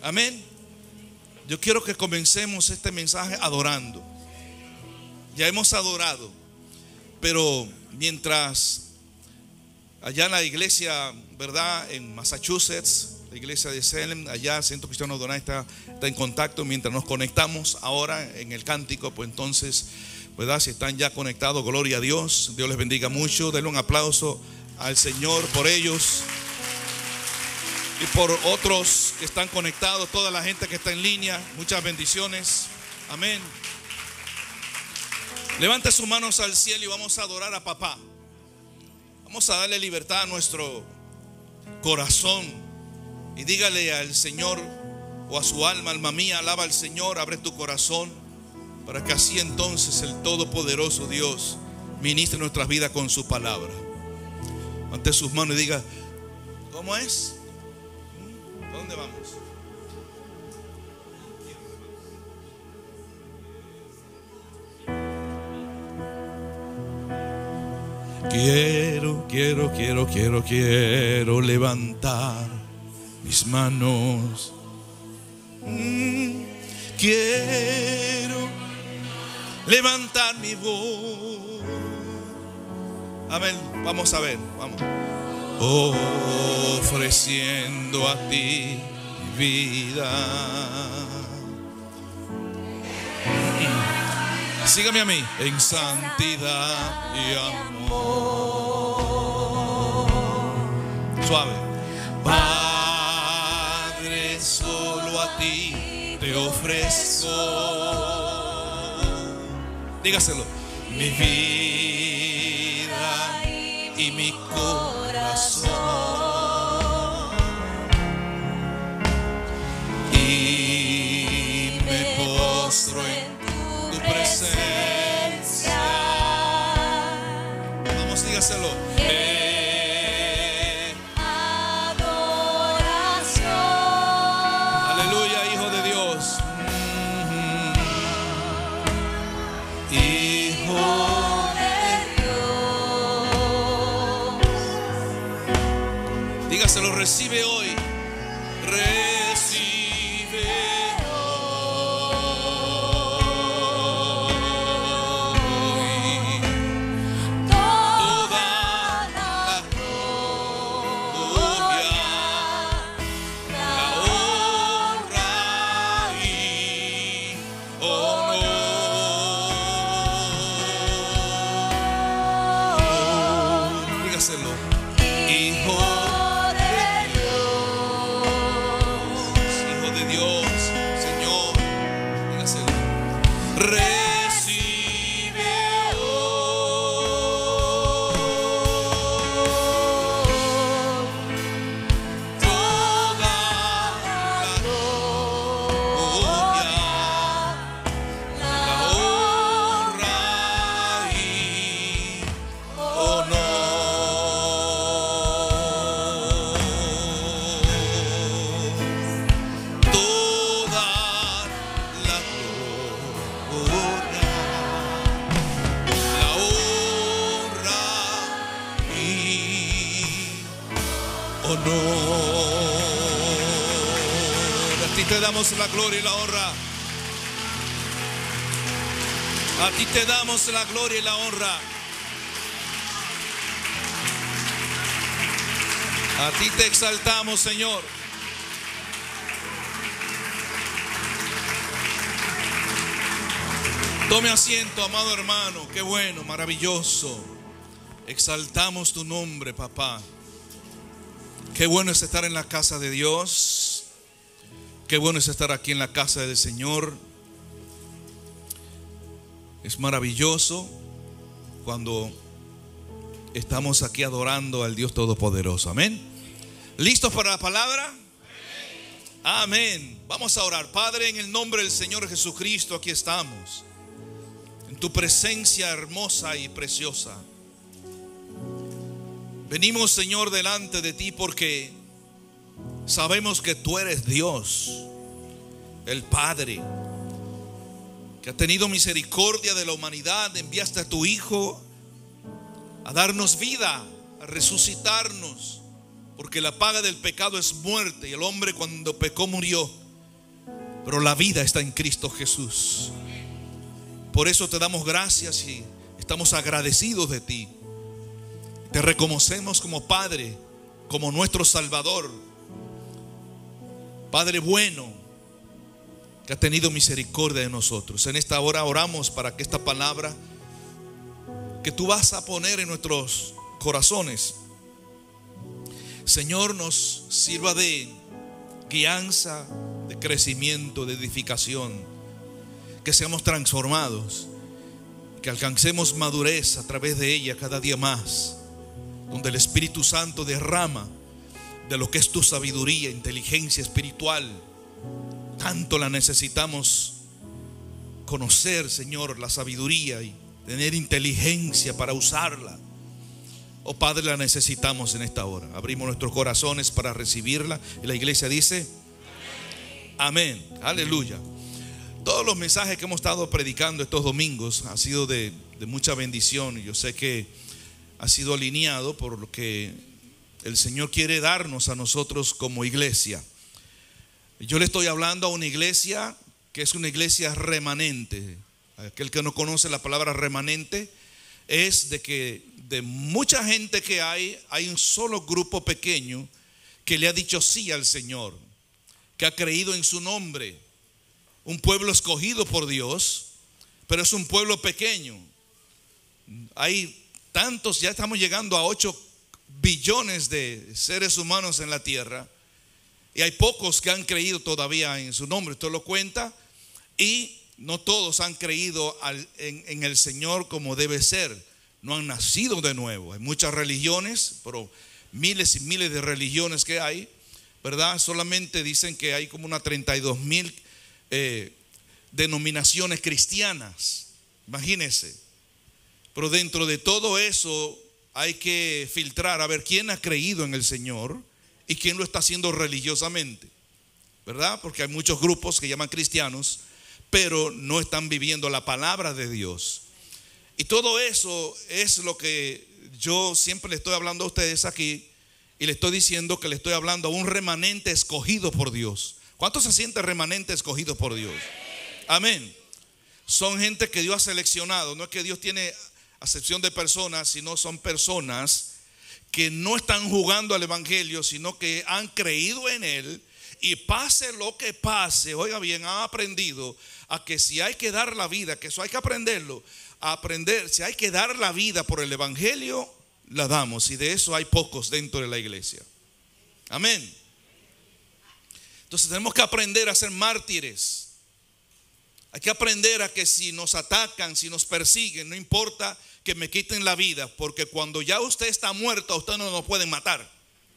Amén. Yo quiero que comencemos este mensaje adorando. Ya hemos adorado, pero mientras allá en la iglesia, ¿verdad? En Massachusetts, la iglesia de Salem, allá Centro Cristiano Adonai está en contacto. Mientras nos conectamos ahora en el cántico, pues entonces, ¿verdad? Si están ya conectados, gloria a Dios. Dios les bendiga mucho. Denle un aplauso al Señor por ellos y por otros que están conectados, toda la gente que está en línea. Muchas bendiciones. Amén. Levante sus manos al cielo y vamos a adorar a papá. Vamos a darle libertad a nuestro corazón y dígale al Señor o a su alma: alma mía, alaba al Señor. Abre tu corazón para que así entonces el todopoderoso Dios ministre nuestras vidas con su palabra. Ante sus manos y diga: ¿cómo es? ¿A dónde vamos? Quiero levantar mis manos. Quiero levantar mi voz. Amén. Vamos a ver, vamos. Ofreciendo a ti mi vida. Sígame a mí. En santidad y amor. Suave. Padre, solo a ti te ofrezco. Dígaselo. Mi vida y mi corazón. Y me postro en tu presencia. Vamos, dígaselo. Adoración. Aleluya, Hijo de Dios. Hijo de Dios. Dígaselo, recibe hoy. Recibe hoy toda la gloria, la honra y honor. Dígaselo. Hijo de Dios, Señor, dígaselo. Recibe hoy toda la gloria, la honra y honor. A ti te damos la gloria y la honra. A ti te damos la gloria y la honra. A ti te exaltamos, Señor. Tome asiento, amado hermano. Qué bueno, maravilloso. Exaltamos tu nombre, papá. Qué bueno es estar en la casa de Dios. Qué bueno es estar aquí en la casa del Señor. Es maravilloso cuando estamos aquí adorando al Dios Todopoderoso. Amén. ¿Listos para la palabra? Amén. Vamos a orar. Padre, en el nombre del Señor Jesucristo, aquí estamos en tu presencia hermosa y preciosa. Venimos, Señor, delante de ti porque sabemos que tú eres Dios, el Padre, que ha tenido misericordia de la humanidad. Enviaste a tu Hijo a darnos vida, a resucitarnos, porque la paga del pecado es muerte, y el hombre cuando pecó murió. pero la vida está en Cristo Jesús. Por eso te damos gracias y estamos agradecidos de ti. Te reconocemos como Padre, como nuestro Salvador, Padre bueno, que ha tenido misericordia de nosotros. En esta hora oramos para que esta palabra que tú vas a poner en nuestros corazones, Señor, nos sirva de guianza, de crecimiento, de edificación, que seamos transformados, que alcancemos madurez a través de ella cada día más, donde el Espíritu Santo derrama de lo que es tu sabiduría, inteligencia espiritual. Tanto la necesitamos conocer, Señor, la sabiduría y tener inteligencia para usarla. Oh Padre, la necesitamos en esta hora. Abrimos nuestros corazones para recibirla. Y la iglesia dice amén. Aleluya. Todos los mensajes que hemos estado predicando estos domingos han sido de mucha bendición. Y yo sé que ha sido alineado por lo que el Señor quiere darnos a nosotros como iglesia. Yo le estoy hablando a una iglesia que es una iglesia remanente. Aquel que no conoce la palabra remanente es de que de mucha gente que hay un solo grupo pequeño que le ha dicho sí al Señor, que ha creído en su nombre. Un pueblo escogido por Dios, pero es un pueblo pequeño. Hay tantos, ya estamos llegando a 8 billones de seres humanos en la tierra, y hay pocos que han creído todavía en su nombre. Usted lo cuenta, y no todos han creído en el Señor como debe ser. No han nacido de nuevo. Hay muchas religiones, pero miles y miles de religiones que hay, ¿verdad? Solamente dicen que hay como unas 32,000 denominaciones cristianas. Imagínense. Pero dentro de todo eso hay que filtrar a ver quién ha creído en el Señor y quién lo está haciendo religiosamente, ¿verdad? Porque hay muchos grupos que llaman cristianos, pero no están viviendo la palabra de Dios. Y todo eso es lo que yo siempre le estoy hablando a ustedes aquí, y le estoy diciendo que le estoy hablando a un remanente escogido por Dios. ¿Cuántos se sienten remanente escogido por Dios? Amén. Son gente que Dios ha seleccionado. No es que Dios tiene acepción de personas, sino son personas que no están jugando al evangelio, sino que han creído en él, y pase lo que pase, oiga bien, han aprendido a que si hay que dar la vida, que eso hay que aprenderlo, a aprender, si hay que dar la vida por el evangelio, la damos. Y de eso hay pocos dentro de la iglesia. Amén. Entonces tenemos que aprender a ser mártires. Hay que aprender a que si nos atacan, si nos persiguen, no importa que me quiten la vida, porque cuando ya usted está muerto, a usted no lo pueden matar.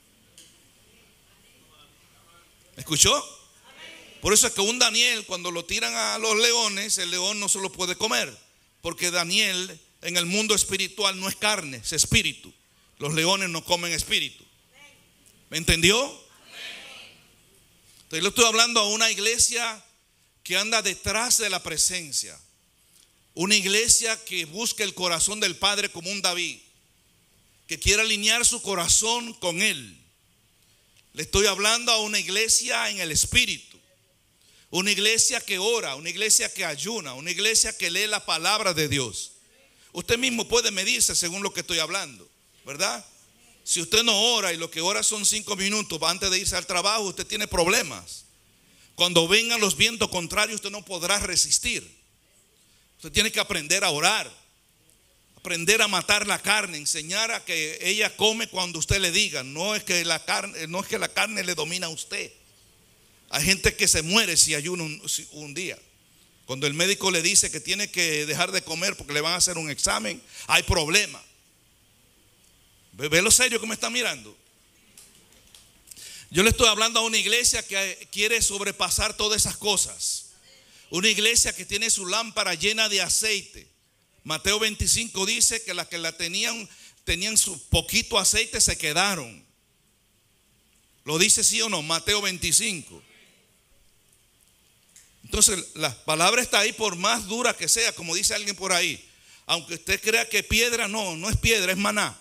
¿Escuchó? Por eso es que un Daniel, cuando lo tiran a los leones, el león no se lo puede comer, porque Daniel en el mundo espiritual no es carne, es espíritu. Los leones no comen espíritu. ¿Me entendió? Entonces le estoy hablando a una iglesia que anda detrás de la presencia. Una iglesia que busca el corazón del Padre como un David, que quiere alinear su corazón con él. Le estoy hablando a una iglesia en el espíritu. Una iglesia que ora, una iglesia que ayuna, una iglesia que lee la palabra de Dios. Usted mismo puede medirse según lo que estoy hablando, ¿verdad? Si usted no ora y lo que ora son 5 minutos antes de irse al trabajo, usted tiene problemas. Cuando vengan los vientos contrarios, usted no podrá resistir. Usted tiene que aprender a orar, aprender a matar la carne, enseñar a que ella come cuando usted le diga. No es que la carne le domina a usted. Hay gente que se muere si ayuna un día. Cuando el médico le dice que tiene que dejar de comer porque le van a hacer un examen, hay problema. ¿Ve lo serio que me está mirando? Yo le estoy hablando a una iglesia que quiere sobrepasar todas esas cosas. Una iglesia que tiene su lámpara llena de aceite. Mateo 25 dice que las que la tenían su poquito aceite, se quedaron. ¿Lo dice sí o no? Mateo 25. Entonces la palabra está ahí, por más dura que sea, como dice alguien por ahí. Aunque usted crea que piedra, no es piedra, es maná.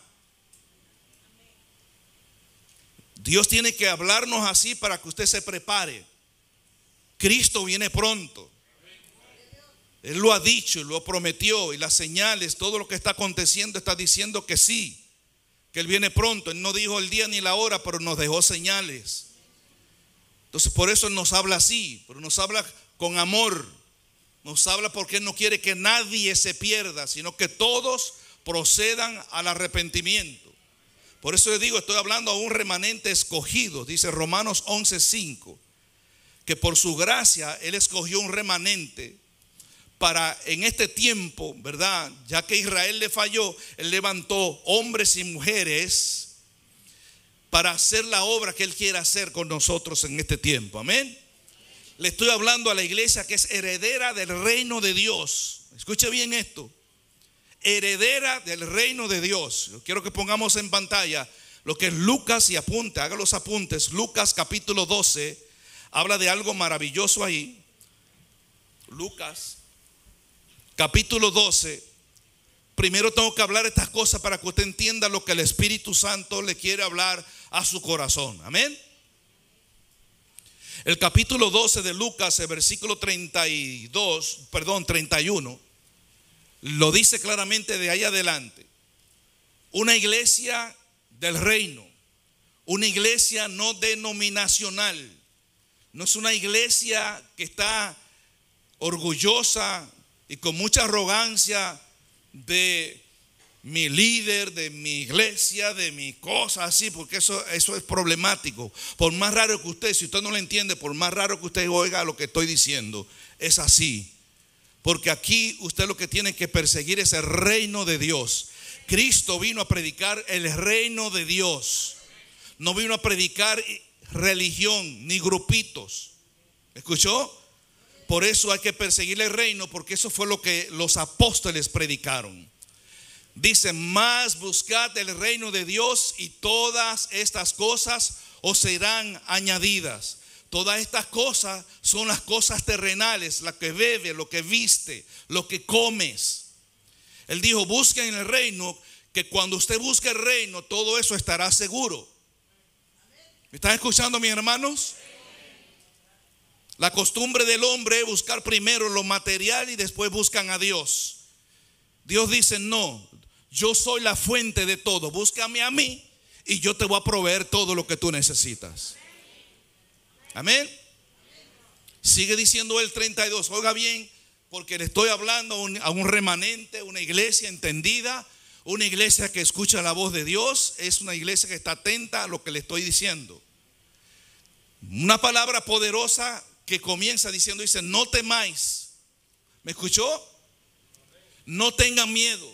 Dios tiene que hablarnos así para que usted se prepare. Cristo viene pronto. Él lo ha dicho y lo prometió, y las señales, todo lo que está aconteciendo está diciendo que sí, que Él viene pronto. Él no dijo el día ni la hora, pero nos dejó señales. Entonces por eso Él nos habla así, pero nos habla con amor. Nos habla porque Él no quiere que nadie se pierda, sino que todos procedan al arrepentimiento. Por eso les digo, estoy hablando a un remanente escogido. Dice Romanos 11:5, que por su gracia Él escogió un remanente para en este tiempo, ¿verdad? Ya que Israel le falló, Él levantó hombres y mujeres para hacer la obra que Él quiere hacer con nosotros en este tiempo. Amén. Le estoy hablando a la iglesia que es heredera del reino de Dios. Escuche bien esto. Heredera del reino de Dios. Yo quiero que pongamos en pantalla lo que es Lucas, y apunte, haga los apuntes. Lucas capítulo 12 habla de algo maravilloso ahí. Lucas capítulo 12. Primero tengo que hablar estas cosas para que usted entienda lo que el Espíritu Santo le quiere hablar a su corazón. Amén. El capítulo 12 de Lucas, el versículo 31, lo dice claramente de ahí adelante. Una iglesia del reino, una iglesia no denominacional, no es una iglesia que está orgullosa y con mucha arrogancia de mi líder, de mi iglesia, de mi cosa así, porque eso es problemático. Por más raro que usted, si usted no lo entiende, por más raro que usted oiga lo que estoy diciendo, es así. Porque aquí usted lo que tiene que perseguir es el reino de Dios. Cristo vino a predicar el reino de Dios. No vino a predicar religión ni grupitos. ¿Escuchó? Por eso hay que perseguir el reino, porque eso fue lo que los apóstoles predicaron. Dice: más buscad el reino de Dios y todas estas cosas os serán añadidas. Todas estas cosas son las cosas terrenales, la que bebes, lo que viste, lo que comes. Él dijo: busquen el reino, que cuando usted busque el reino, todo eso estará seguro. ¿Me están escuchando, mis hermanos? La costumbre del hombre es buscar primero lo material y después buscan a Dios. Dios dice: no, yo soy la fuente de todo. Búscame a mí y yo te voy a proveer todo lo que tú necesitas. Amén. Sigue diciendo el 32. Oiga bien, porque le estoy hablando a un remanente, una iglesia entendida, una iglesia que escucha la voz de Dios. Es una iglesia que está atenta a lo que le estoy diciendo. Una palabra poderosa que comienza diciendo, dice: no temáis. ¿Me escuchó? No tengan miedo.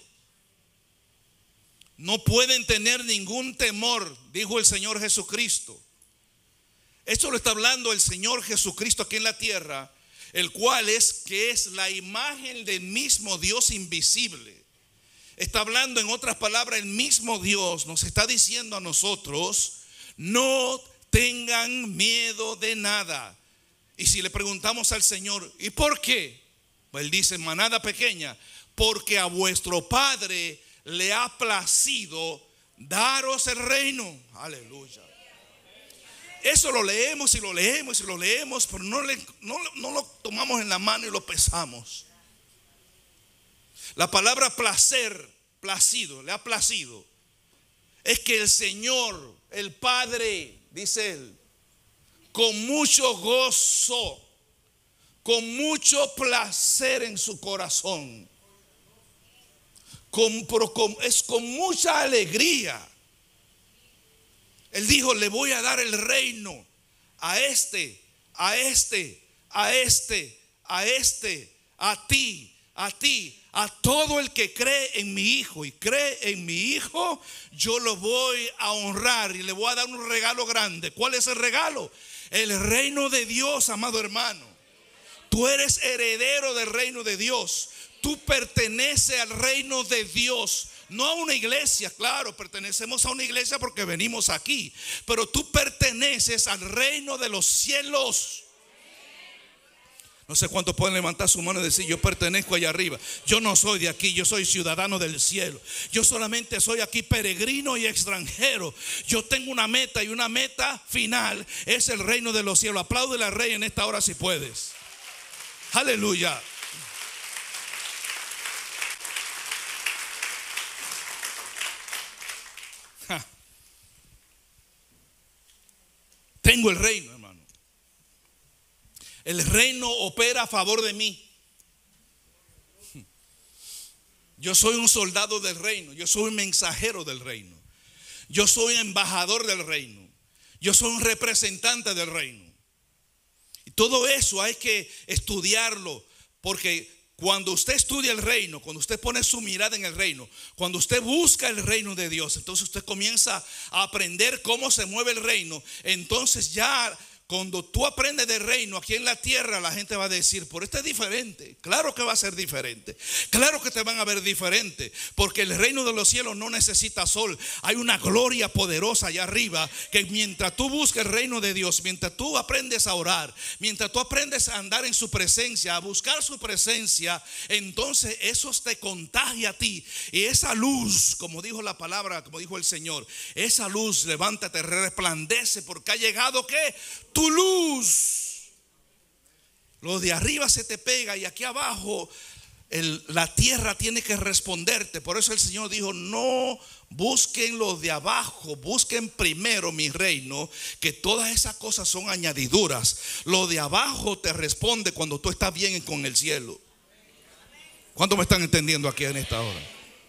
No pueden tener ningún temor, dijo el Señor Jesucristo. Esto lo está hablando el Señor Jesucristo aquí en la tierra, el cual es la imagen del mismo Dios invisible. Está hablando, en otras palabras, el mismo Dios nos está diciendo a nosotros: no tengan miedo de nada. Y si le preguntamos al Señor: ¿y por qué? Pues Él dice: manada pequeña, porque a vuestro Padre le ha placido daros el reino. Aleluya. Eso lo leemos y lo leemos y lo leemos, pero no lo tomamos en la mano y lo pesamos. La palabra placer, placido, le ha placido, es que el Señor, el Padre, dice Él, con mucho gozo, con mucho placer en su corazón, es con mucha alegría. Él dijo: le voy a dar el reino a este, a este, a este, a este, a ti, a todo el que cree en mi Hijo. Y cree en mi Hijo, yo lo voy a honrar y le voy a dar un regalo grande. ¿Cuál es el regalo? El reino de Dios, amado hermano. Tú eres heredero del reino de Dios. Tú perteneces al reino de Dios. No a una iglesia, claro, pertenecemos a una iglesia porque venimos aquí, pero tú perteneces al reino de los cielos. No sé cuántos pueden levantar su mano y decir: yo pertenezco allá arriba. Yo no soy de aquí, yo soy ciudadano del cielo. Yo solamente soy aquí peregrino y extranjero. Yo tengo una meta, y una meta final es el reino de los cielos. Apláudele al Rey en esta hora si puedes. Aleluya. Tengo el reino, hermano. El reino opera a favor de mí. Yo soy un soldado del reino. Yo soy un mensajero del reino. Yo soy embajador del reino. Yo soy un representante del reino. Y todo eso hay que estudiarlo, porque cuando usted estudia el reino, cuando usted pone su mirada en el reino, cuando usted busca el reino de Dios, entonces usted comienza a aprender cómo se mueve el reino. Entonces ya cuando tú aprendes del reino aquí en la tierra, la gente va a decir: por esto es diferente. Claro que va a ser diferente. Claro que te van a ver diferente, porque el reino de los cielos no necesita sol. Hay una gloria poderosa allá arriba, que mientras tú buscas el reino de Dios, mientras tú aprendes a orar, mientras tú aprendes a andar en su presencia, a buscar su presencia, entonces eso te contagia a ti. Y esa luz, como dijo la palabra, como dijo el Señor, esa luz, levántate, resplandece, porque ha llegado ¿qué? Tu luz. Lo de arriba se te pega, y aquí abajo la tierra tiene que responderte. Por eso el Señor dijo: no busquen lo de abajo, busquen primero mi reino, que todas esas cosas son añadiduras. Lo de abajo te responde cuando tú estás bien con el cielo. ¿Cuántos me están entendiendo aquí en esta hora?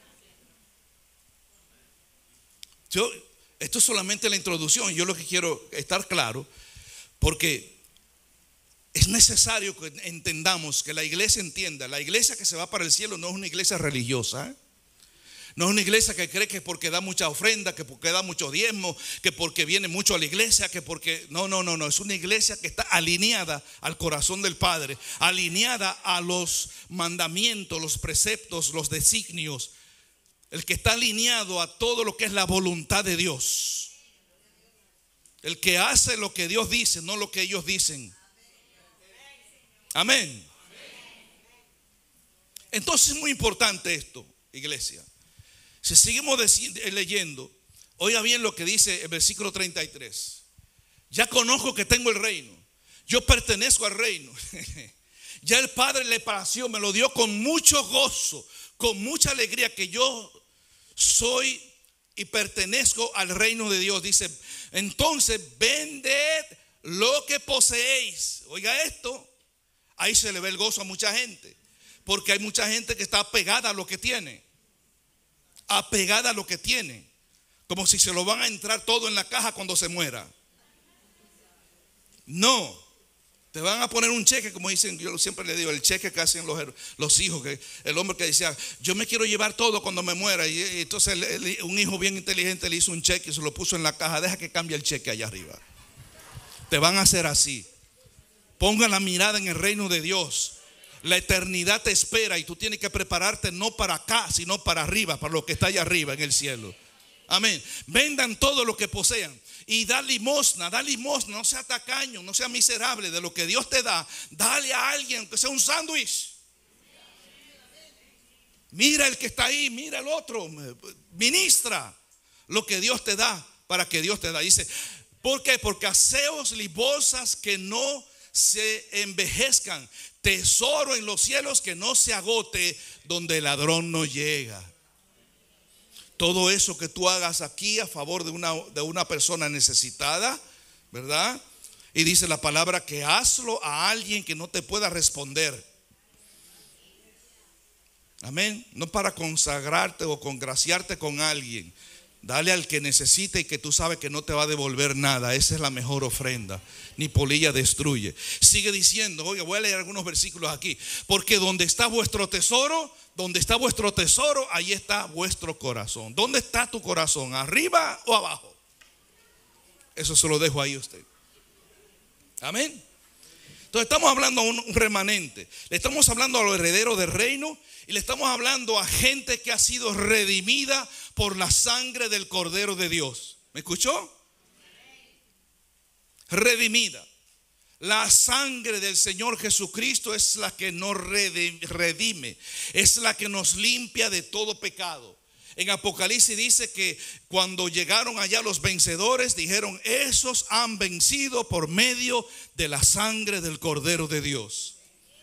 Esto es solamente la introducción. Yo lo que quiero estar claro, porque es necesario que entendamos, que la iglesia entienda: la iglesia que se va para el cielo no es una iglesia religiosa, ¿eh? No es una iglesia que cree que porque da mucha ofrenda, que porque da mucho diezmo, que porque viene mucho a la iglesia, que porque no. Es una iglesia que está alineada al corazón del Padre, alineada a los mandamientos, los preceptos, los designios. El que está alineado a todo lo que es la voluntad de Dios. El que hace lo que Dios dice, no lo que ellos dicen. Amén. Entonces es muy importante esto, iglesia. Si seguimos leyendo, oiga bien lo que dice el versículo 33. Ya conozco que tengo el reino. Yo pertenezco al reino. Ya el Padre le pareció, me lo dio con mucho gozo, con mucha alegría, que yo soy y pertenezco al reino de Dios. Dice: entonces vended lo que poseéis. Oiga esto. Ahí se le ve el gozo a mucha gente, porque hay mucha gente que está apegada a lo que tiene. Apegada a lo que tiene, como si se lo van a entrar todo en la caja cuando se muera. No, te van a poner un cheque, como dicen, yo siempre le digo, el cheque que hacen los hijos, que el hombre que decía: yo me quiero llevar todo cuando me muera. Y entonces un hijo bien inteligente le hizo un cheque y se lo puso en la caja. Deja que cambie el cheque allá arriba. Te van a hacer así. Ponga la mirada en el reino de Dios. La eternidad te espera, y tú tienes que prepararte no para acá, sino para arriba, para lo que está allá arriba en el cielo. Amén. Vendan todo lo que posean y da limosna, no sea tacaño, no sea miserable. De lo que Dios te da, dale a alguien, que sea un sándwich. Mira el que está ahí, mira el otro, ministra lo que Dios te da, para que Dios te da. Dice: ¿por qué? Porque haceos limosnas que no se envejezcan, tesoro en los cielos que no se agote, donde el ladrón no llega. Todo eso que tú hagas aquí a favor de una persona necesitada, ¿verdad? Y dice la palabra que hazlo a alguien que no te pueda responder. Amén. No para consagrarte o congraciarte con alguien. Dale al que necesite y que tú sabes que no te va a devolver nada. Esa es la mejor ofrenda. Ni polilla destruye. Sigue diciendo, oiga, voy a leer algunos versículos aquí. Porque donde está vuestro tesoro, ahí está vuestro corazón. ¿Dónde está tu corazón? ¿Arriba o abajo? Eso se lo dejo ahí a usted. Amén. Entonces estamos hablando a un remanente. Le estamos hablando a los herederos del reino. Y le estamos hablando a gente que ha sido redimida por la sangre del Cordero de Dios. ¿Me escuchó? Redimida. La sangre del Señor Jesucristo es la que nos redime, es la que nos limpia de todo pecado. En Apocalipsis dice que cuando llegaron allá los vencedores, dijeron: esos han vencido por medio de la sangre del Cordero de Dios.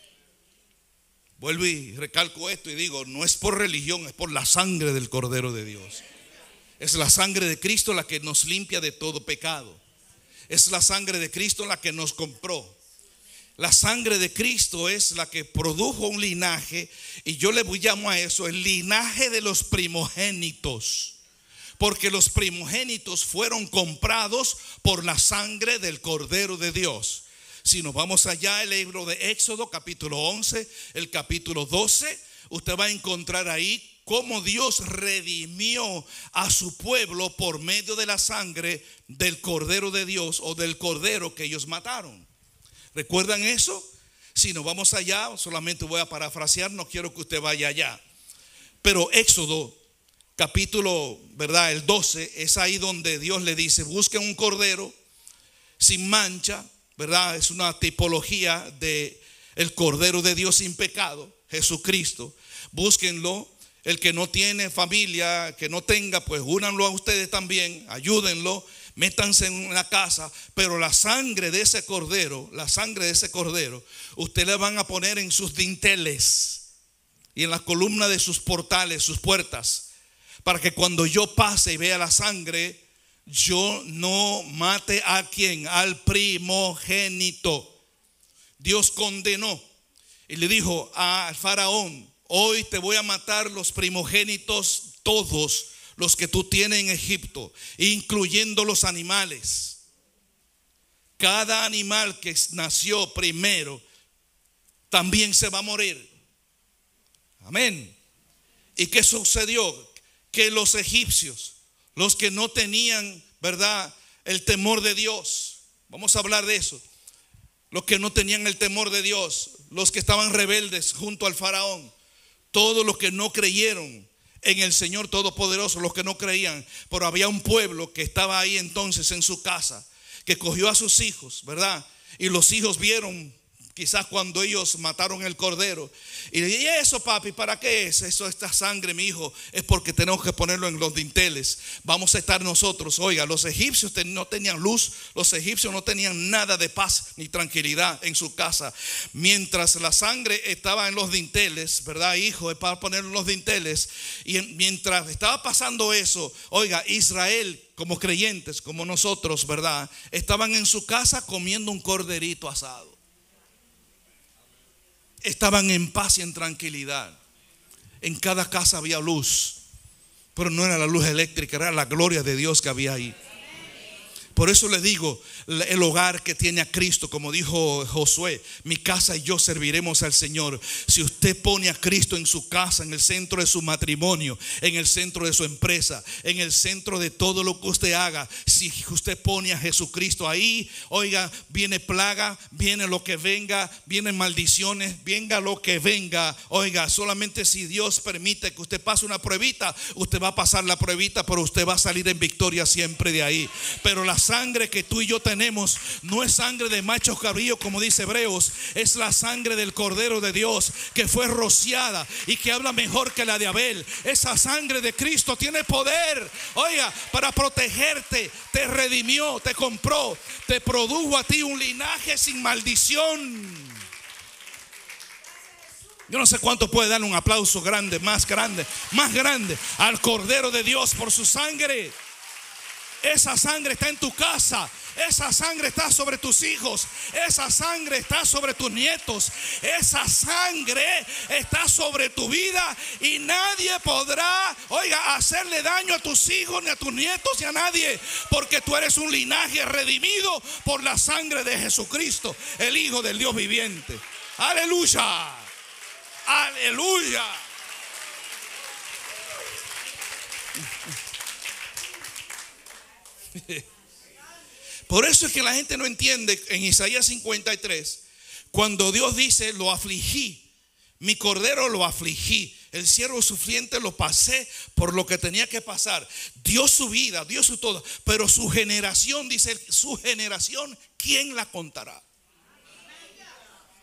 Vuelvo y recalco esto y digo: no es por religión, es por la sangre del Cordero de Dios. Es la sangre de Cristo la que nos limpia de todo pecado. Es la sangre de Cristo la que nos compró. La sangre de Cristo es la que produjo un linaje, y yo le llamo a eso el linaje de los primogénitos, porque los primogénitos fueron comprados por la sangre del Cordero de Dios. Si nos vamos allá, el libro de Éxodo capítulo 11, el capítulo 12, usted va a encontrar ahí cómo Dios redimió a su pueblo por medio de la sangre del Cordero de Dios, o del cordero que ellos mataron. ¿Recuerdan eso? Si nos vamos allá, solamente voy a parafrasear, no quiero que usted vaya allá. Pero Éxodo capítulo, ¿verdad? El 12, es ahí donde Dios le dice: busquen un cordero sin mancha, ¿verdad? Es una tipología de el Cordero de Dios sin pecado, Jesucristo. Búsquenlo. El que no tiene familia, que no tenga, pues únanlo a ustedes también, ayúdenlo, métanse en la casa. Pero la sangre de ese cordero, ustedes le van a poner en sus dinteles y en la columna de sus portales, sus puertas, para que cuando yo pase y vea la sangre, yo no mate a quien, al primogénito. Dios condenó y le dijo al faraón: hoy te voy a matar los primogénitos, todos los que tú tienes en Egipto, incluyendo los animales. Cada animal que nació primero también se va a morir. Amén. ¿Y qué sucedió? Que los egipcios, los que no tenían, ¿verdad?, el temor de Dios, vamos a hablar de eso, los que no tenían el temor de Dios, los que estaban rebeldes junto al faraón, todos los que no creyeron en el Señor Todopoderoso, los que no creían. Pero había un pueblo que estaba ahí entonces en su casa, que cogió a sus hijos, ¿verdad? Y los hijos vieron quizás cuando ellos mataron el cordero, y le dije: ¿y eso, papi, para qué es? Eso, esta sangre, mi hijo, es porque tenemos que ponerlo en los dinteles. Vamos a estar nosotros. Oiga, los egipcios no tenían luz, los egipcios no tenían nada de paz ni tranquilidad en su casa. Mientras la sangre estaba en los dinteles, ¿verdad, hijo? Es para ponerlo en los dinteles. Y mientras estaba pasando eso, oiga, Israel, como creyentes, como nosotros, ¿verdad?, estaban en su casa comiendo un corderito asado. Estaban en paz y en tranquilidad. En cada casa había luz, pero no era la luz eléctrica, era la gloria de Dios que había ahí. Por eso le digo, el hogar que tiene a Cristo, como dijo Josué: mi casa y yo serviremos al Señor. Si usted pone a Cristo en su casa, en el centro de su matrimonio, en el centro de su empresa, en el centro de todo lo que usted haga, si usted pone a Jesucristo ahí, oiga, viene plaga, viene lo que venga, vienen maldiciones, venga lo que venga, oiga, solamente si Dios permite que usted pase una pruebita, usted va a pasar la pruebita, pero usted va a salir en victoria siempre de ahí. Pero la sangre que tú y yo tenemos no es sangre de machos cabríos, como dice Hebreos, es la sangre del Cordero de Dios, que fue rociada y que habla mejor que la de Abel. Esa sangre de Cristo tiene poder, oiga, para protegerte. Te redimió, te compró, te produjo a ti un linaje sin maldición. Yo no sé cuánto puede dar un aplauso grande, más grande al Cordero de Dios por su sangre. Esa sangre está en tu casa. Esa sangre está sobre tus hijos. Esa sangre está sobre tus nietos. Esa sangre está sobre tu vida. Y nadie podrá, oiga, hacerle daño a tus hijos, ni a tus nietos, ni a nadie. Porque tú eres un linaje redimido por la sangre de Jesucristo, el Hijo del Dios viviente. Aleluya. Aleluya. Por eso es que la gente no entiende en Isaías 53, cuando Dios dice: lo afligí, mi cordero lo afligí, el siervo sufriente lo pasé por lo que tenía que pasar. Dio su vida, dio su todo, pero su generación, dice, su generación, ¿quién la contará?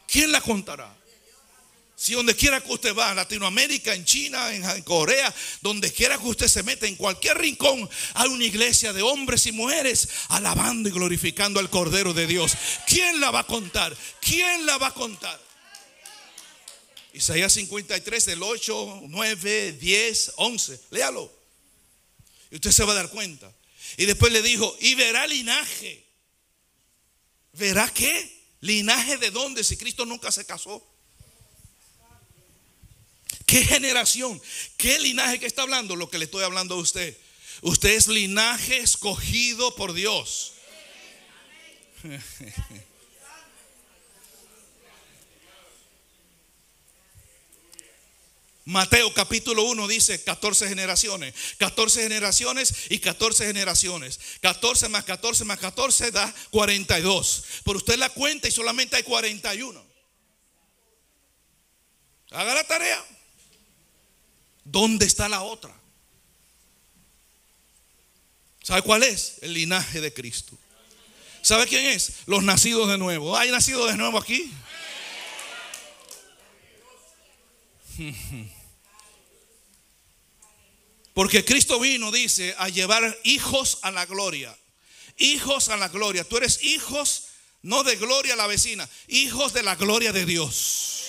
¿Quién la contará? Si donde quiera que usted va, en Latinoamérica, en China, en Corea, donde quiera que usted se meta, en cualquier rincón, hay una iglesia de hombres y mujeres alabando y glorificando al Cordero de Dios. ¿Quién la va a contar? ¿Quién la va a contar? Isaías 53, del 8, 9, 10, 11. Léalo. Y usted se va a dar cuenta. Y después le dijo, y verá linaje. ¿Verá qué? ¿Linaje de dónde? Si Cristo nunca se casó. ¿Qué generación? ¿Qué linaje que está hablando? Lo que le estoy hablando a usted. Usted es linaje escogido por Dios. Mateo capítulo 1 dice 14 generaciones. 14 generaciones y 14 generaciones. 14 más 14 más 14 da 42. Pero usted la cuenta y solamente hay 41. Haga la tarea. ¿Dónde está la otra? ¿Sabe cuál es? El linaje de Cristo. ¿Sabe quién es? Los nacidos de nuevo. ¿Hay nacido de nuevo aquí? Porque Cristo vino, dice, a llevar hijos a la gloria. Hijos a la gloria. Tú eres hijos, no de gloria a la vecina, hijos de la gloria de Dios.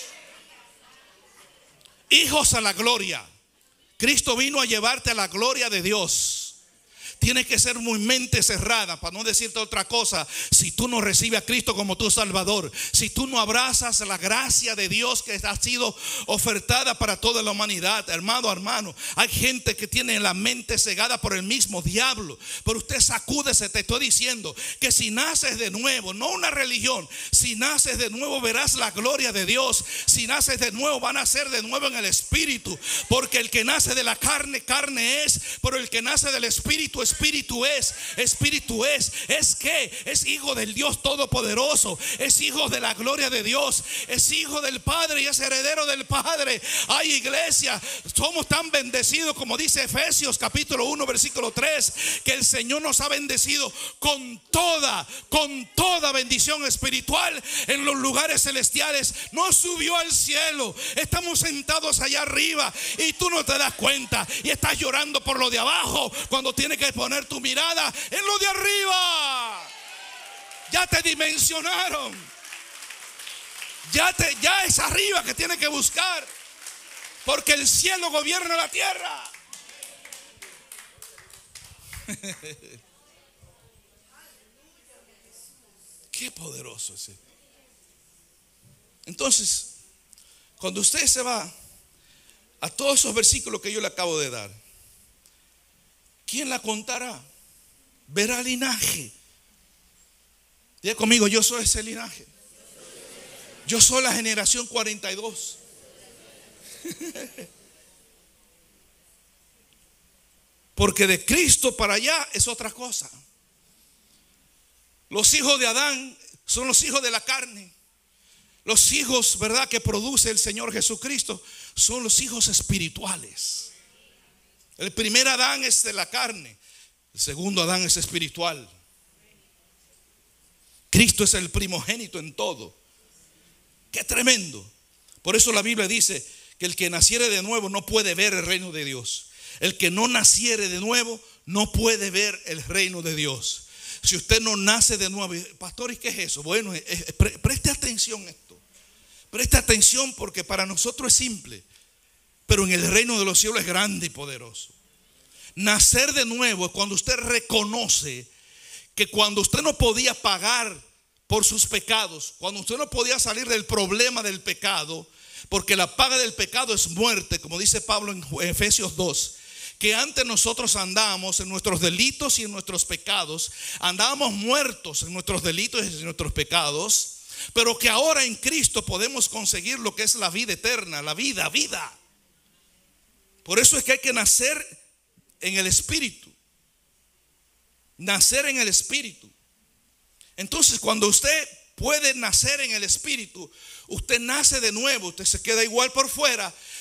Hijos a la gloria. Cristo vino a llevarte a la gloria de Dios. Tienes que ser muy mente cerrada, para no decirte otra cosa. Si tú no recibes a Cristo como tu Salvador, si tú no abrazas la gracia de Dios que ha sido ofertada para toda la humanidad, hermano, hay gente que tiene la mente cegada por el mismo diablo. Pero usted sacúdese, te estoy diciendo que si naces de nuevo, no una religión, si naces de nuevo verás la gloria de Dios. Si naces de nuevo, van a nacer de nuevo en el Espíritu. Porque el que nace de la carne, carne es, pero el que nace del Espíritu, Espíritu es. Espíritu es que es hijo del Dios Todopoderoso, es hijo de la gloria de Dios, es hijo del Padre y es heredero del Padre. Ay, iglesia, somos tan bendecidos, como dice Efesios capítulo 1 versículo 3, que el Señor nos ha bendecido con toda bendición espiritual en los lugares celestiales. Nos subió al cielo, estamos sentados allá arriba y tú no te das cuenta y estás llorando por lo de abajo, cuando tienes que poner tu mirada en lo de arriba. Ya te dimensionaron. Ya es arriba que tienes que buscar, porque el cielo gobierna la tierra. Qué poderoso es. Entonces, cuando usted se va a todos esos versículos que yo le acabo de dar, ¿quién la contará? Verá linaje. Diga conmigo, yo soy ese linaje. Yo soy la generación 42. Porque de Cristo para allá es otra cosa. Los hijos de Adán son los hijos de la carne. Los hijos, ¿verdad?, que produce el Señor Jesucristo son los hijos espirituales. El primer Adán es de la carne, el segundo Adán es espiritual. Cristo es el primogénito en todo. Qué tremendo. Por eso la Biblia dice que el que naciere de nuevo no puede ver el reino de Dios. El que no naciere de nuevo no puede ver el reino de Dios. Si usted no nace de nuevo, pastor, ¿y qué es eso? Bueno, preste atención a esto. Preste atención, porque para nosotros es simple, pero en el reino de los cielos es grande y poderoso. Nacer de nuevo es cuando usted reconoce que cuando usted no podía pagar por sus pecados, cuando usted no podía salir del problema del pecado, porque la paga del pecado es muerte, como dice Pablo en Efesios 2, que antes nosotros andábamos en nuestros delitos y en nuestros pecados, andábamos muertos en nuestros delitos y en nuestros pecados, pero que ahora en Cristo podemos conseguir lo que es la vida eterna, la vida. Por eso es que hay que nacer en el Espíritu. Nacer en el Espíritu. Entonces, cuando usted puede nacer en el Espíritu, usted nace de nuevo. Usted se queda igual por fuera,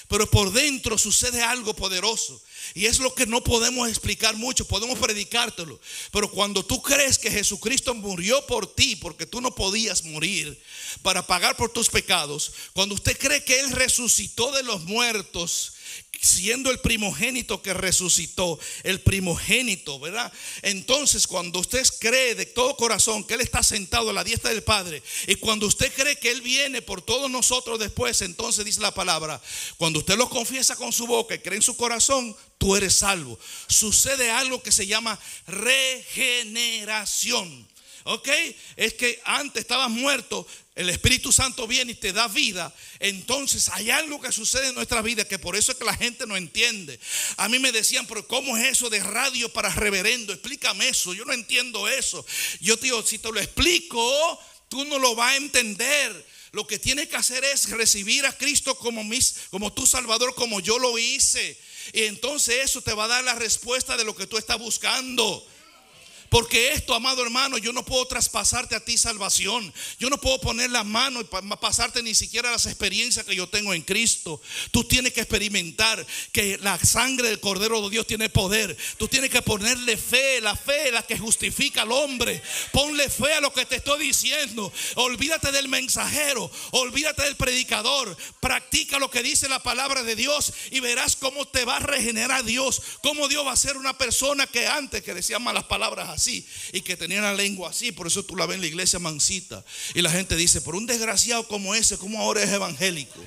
pero por dentro sucede algo poderoso. Y es lo que no podemos explicar mucho, podemos predicártelo. Pero cuando tú crees que Jesucristo murió por ti, porque tú no podías morir, para pagar por tus pecados, cuando usted cree que Él resucitó de los muertos, siendo el primogénito que resucitó, el primogénito, ¿verdad? Entonces cuando usted cree de todo corazón que Él está sentado a la diestra del Padre, y cuando usted cree que Él viene por todos nosotros después, entonces dice la palabra, cuando usted lo confiesa con su boca y cree en su corazón, tú eres salvo. Sucede algo que se llama regeneración. ¿Ok? Es que antes estabas muerto, el Espíritu Santo viene y te da vida. Entonces hay algo que sucede en nuestra vida, que por eso es que la gente no entiende. A mí me decían, pero ¿cómo es eso de radio para reverendo? Explícame eso, yo no entiendo eso. Yo te digo, si te lo explico, tú no lo vas a entender. Lo que tienes que hacer es recibir a Cristo como tu Salvador, como yo lo hice. Y entonces eso te va a dar la respuesta de lo que tú estás buscando. Porque esto, amado hermano, yo no puedo traspasarte a ti salvación. Yo no puedo poner la mano y pasarte ni siquiera las experiencias que yo tengo en Cristo. Tú tienes que experimentar que la sangre del Cordero de Dios tiene poder. Tú tienes que ponerle fe. La fe es la que justifica al hombre. Ponle fe a lo que te estoy diciendo. Olvídate del mensajero, olvídate del predicador. Practica lo que dice la palabra de Dios y verás cómo te va a regenerar Dios. Cómo Dios va a ser una persona que antes que decía malas palabras así y que tenía la lengua así. Por eso tú la ves en la iglesia mansita y la gente dice, por un desgraciado como ese, ¿cómo ahora es evangélico?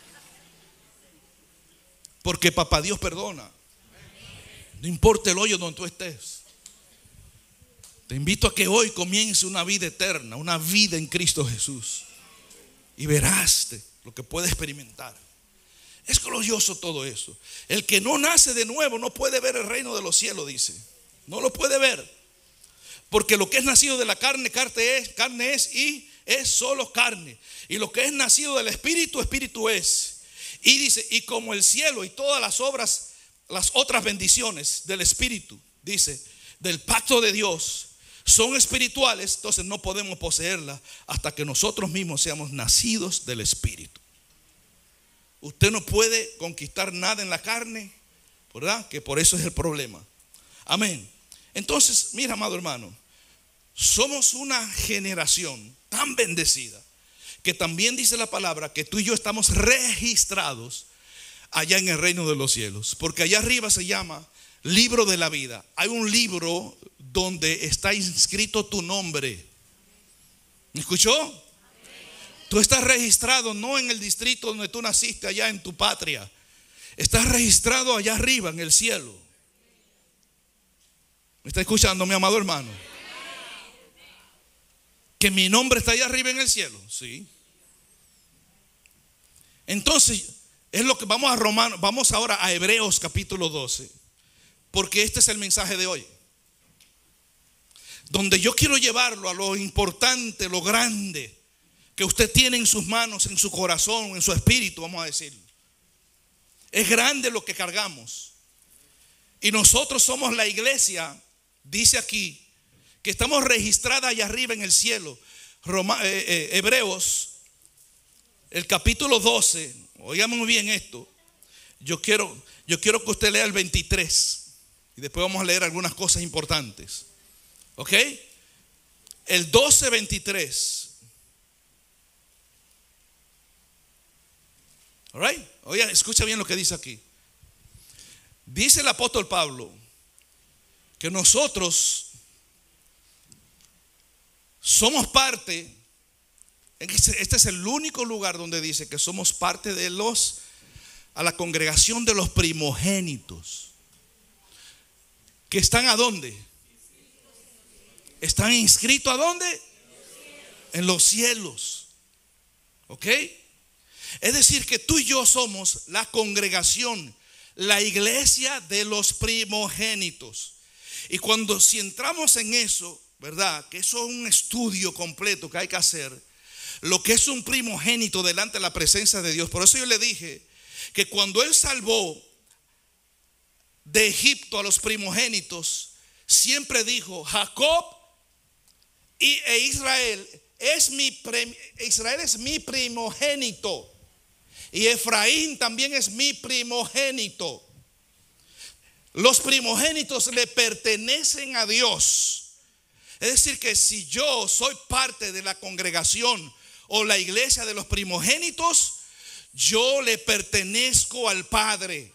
Porque papá Dios perdona, no importa el hoyo donde tú estés. Te invito a que hoy comience una vida eterna, una vida en Cristo Jesús, y verás lo que puedes experimentar. Es glorioso todo eso. El que no nace de nuevo no puede ver el reino de los cielos, dice. No lo puede ver. Porque lo que es nacido de la carne, carne es y es solo carne. Y lo que es nacido del Espíritu, Espíritu es. Y dice, y como el cielo y todas las obras, las otras bendiciones del Espíritu, dice, del pacto de Dios, son espirituales, entonces no podemos poseerlas hasta que nosotros mismos seamos nacidos del Espíritu. Usted no puede conquistar nada en la carne, ¿verdad? Que por eso es el problema. Amén. Entonces, mira, amado hermano, somos una generación tan bendecida que también dice la palabra que tú y yo estamos registrados allá en el reino de los cielos. Porque allá arriba se llama libro de la vida. Hay un libro donde está inscrito tu nombre. ¿Me escuchó? Tú estás registrado no en el distrito donde tú naciste, allá en tu patria. Estás registrado allá arriba en el cielo. ¿Me está escuchando, mi amado hermano? Que mi nombre está allá arriba en el cielo. Sí. Entonces, es lo que vamos ahora a Hebreos capítulo 12. Porque este es el mensaje de hoy. Donde yo quiero llevarlo a lo importante, lo grande que usted tiene en sus manos, en su corazón, en su espíritu, vamos a decirlo. Es grande lo que cargamos. Y nosotros somos la iglesia, dice aquí, que estamos registradas allá arriba en el cielo. Hebreos, el capítulo 12, oigamos muy bien esto. Yo quiero que usted lea el 23 y después vamos a leer algunas cosas importantes. ¿Ok? El 12:23. All right? Oiga, escucha bien lo que dice aquí. Dice el apóstol Pablo que nosotros somos parte. Este es el único lugar donde dice que somos parte de a la congregación de los primogénitos. ¿Que están a dónde? ¿Están inscritos a dónde? En los cielos. ¿Ok? Es decir, que tú y yo somos la congregación, la iglesia de los primogénitos. Y si entramos en eso, ¿verdad? Que eso es un estudio completo que hay que hacer. Lo que es un primogénito delante de la presencia de Dios. Por eso yo le dije que cuando Él salvó de Egipto a los primogénitos, siempre dijo: Jacob Israel es mi primogénito. y Efraín también es mi primogénito. Los primogénitos le pertenecen a Dios. Es decir, que si yo soy parte de la congregación o la iglesia de los primogénitos, yo le pertenezco al Padre.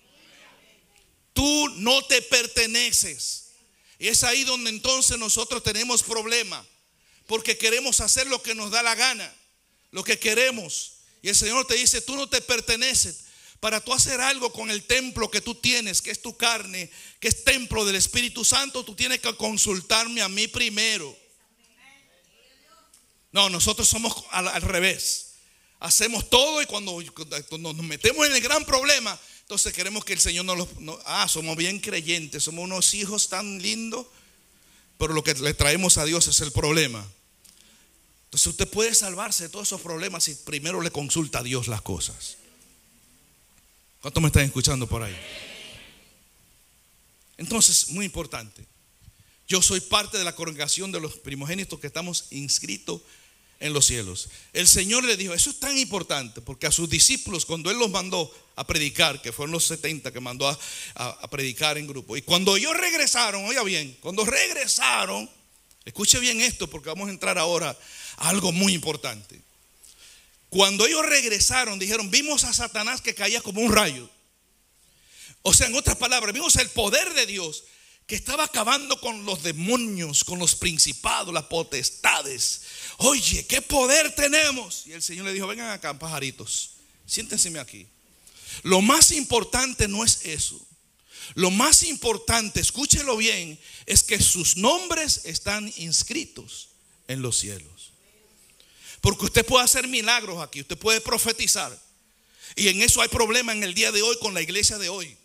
Tú no te perteneces. Y es ahí donde entonces nosotros tenemos problema, porque queremos hacer lo que nos da la gana, lo que queremos. Y el Señor te dice, tú no te perteneces. Para tú hacer algo con el templo que tú tienes, que es tu carne, que es templo del Espíritu Santo, tú tienes que consultarme a mí primero. No, nosotros somos al revés. Hacemos todo y cuando nos metemos en el gran problema, entonces queremos que el Señor somos bien creyentes, somos unos hijos tan lindos, pero lo que le traemos a Dios es el problema. Entonces usted puede salvarse de todos esos problemas si primero le consulta a Dios las cosas. ¿Cuántos me están escuchando por ahí? Entonces, muy importante. Yo soy parte de la congregación de los primogénitos que estamos inscritos en los cielos. El Señor le dijo, eso es tan importante, porque a sus discípulos, cuando Él los mandó a predicar, que fueron los 70 que mandó a predicar en grupo, y cuando ellos regresaron, oiga bien, cuando regresaron, escuche bien esto, porque vamos a entrar ahora a algo muy importante. Cuando ellos regresaron, dijeron, vimos a Satanás que caía como un rayo. O sea, en otras palabras, vimos el poder de Dios que estaba acabando con los demonios, con los principados, las potestades. Oye, ¿qué poder tenemos? Y el Señor le dijo, vengan acá, pajaritos, siéntense aquí. Lo más importante no es eso. Lo más importante, escúchelo bien, es que sus nombres están inscritos en los cielos. Porque usted puede hacer milagros aquí, usted puede profetizar. Y en eso hay problema en el día de hoy con la iglesia de hoy.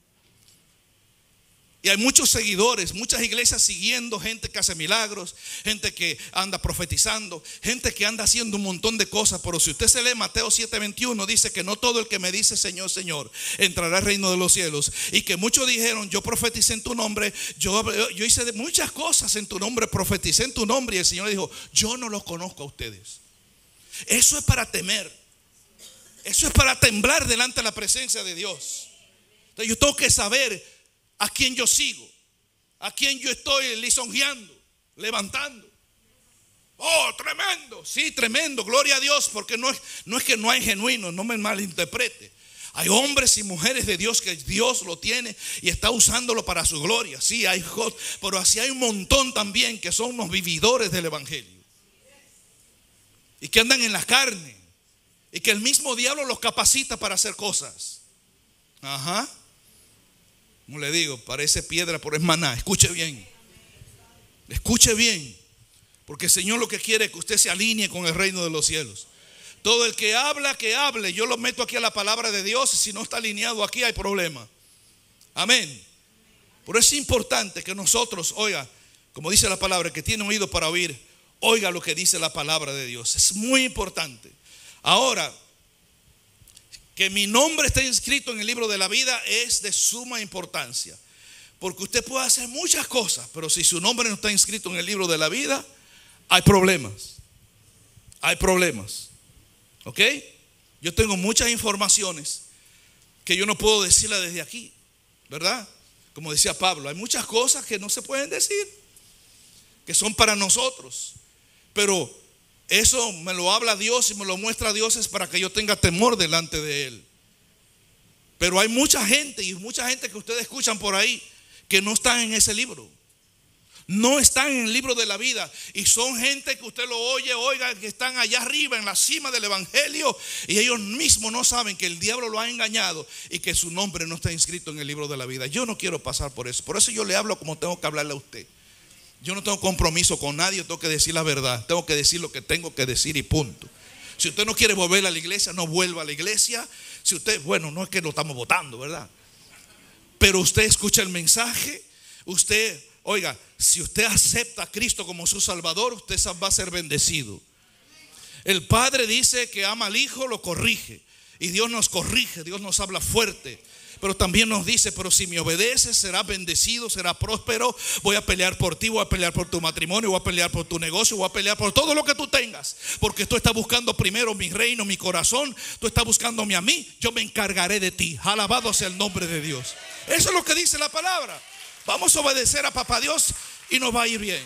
Y hay muchos seguidores, muchas iglesias siguiendo gente que hace milagros, gente que anda profetizando, gente que anda haciendo un montón de cosas. Pero si usted se lee Mateo 7:21, dice que no todo el que me dice Señor, Señor entrará al reino de los cielos. Y que muchos dijeron, yo profeticé en tu nombre, yo hice muchas cosas en tu nombre, profeticé en tu nombre. Y el Señor dijo, yo no los conozco a ustedes. Eso es para temer. Eso es para temblar delante de la presencia de Dios. Entonces yo tengo que saber a quién yo sigo, a quién yo estoy lisonjeando, levantando. Oh, tremendo. Sí, tremendo, gloria a Dios. Porque no es que no hay genuinos, no me malinterprete. Hay hombres y mujeres de Dios que Dios lo tiene y está usándolo para su gloria. Sí, pero así hay un montón también que son unos vividores del evangelio y que andan en la carne, y que el mismo diablo los capacita para hacer cosas. Ajá. Como le digo, parece piedra, pero es maná. Escuche bien. Escuche bien. Porque el Señor lo que quiere es que usted se alinee con el reino de los cielos. Todo el que habla, que hable. Yo lo meto aquí a la palabra de Dios, y si no está alineado aquí hay problema. Amén. Por eso es importante que nosotros, oiga, como dice la palabra, que tiene oído para oír, oiga lo que dice la palabra de Dios. Es muy importante. Ahora, que mi nombre esté inscrito en el libro de la vida es de suma importancia. Porque usted puede hacer muchas cosas, pero si su nombre no está inscrito en el libro de la vida, hay problemas. Hay problemas. ¿Ok? Yo tengo muchas informaciones que yo no puedo decirlas desde aquí, ¿verdad? Como decía Pablo, hay muchas cosas que no se pueden decir, que son para nosotros. Pero eso me lo habla Dios y me lo muestra Dios, es para que yo tenga temor delante de Él. Pero hay mucha gente, y mucha gente que ustedes escuchan por ahí, que no están en ese libro. No están en el libro de la vida. Y son gente que usted lo oye, oiga, que están allá arriba en la cima del evangelio, y ellos mismos no saben que el diablo lo ha engañado y que su nombre no está inscrito en el libro de la vida. Yo no quiero pasar por eso. Por eso yo le hablo como tengo que hablarle a usted. Yo no tengo compromiso con nadie, yo tengo que decir la verdad. Tengo que decir lo que tengo que decir y punto. Si usted no quiere volver a la iglesia, no vuelva a la iglesia. Si usted, bueno, no es que lo estamos votando, ¿verdad? Pero usted escucha el mensaje. Usted, oiga, si usted acepta a Cristo como su Salvador, usted va a ser bendecido. El Padre dice que ama al Hijo, lo corrige. Y Dios nos corrige, Dios nos habla fuerte. Pero también nos dice, pero si me obedeces serás bendecido, serás próspero. Voy a pelear por ti, voy a pelear por tu matrimonio, voy a pelear por tu negocio, voy a pelear por todo lo que tú tengas. Porque tú estás buscando primero mi reino, mi corazón. Tú estás buscándome a mí, yo me encargaré de ti. Alabado sea el nombre de Dios. Eso es lo que dice la palabra. Vamos a obedecer a papá Dios y nos va a ir bien.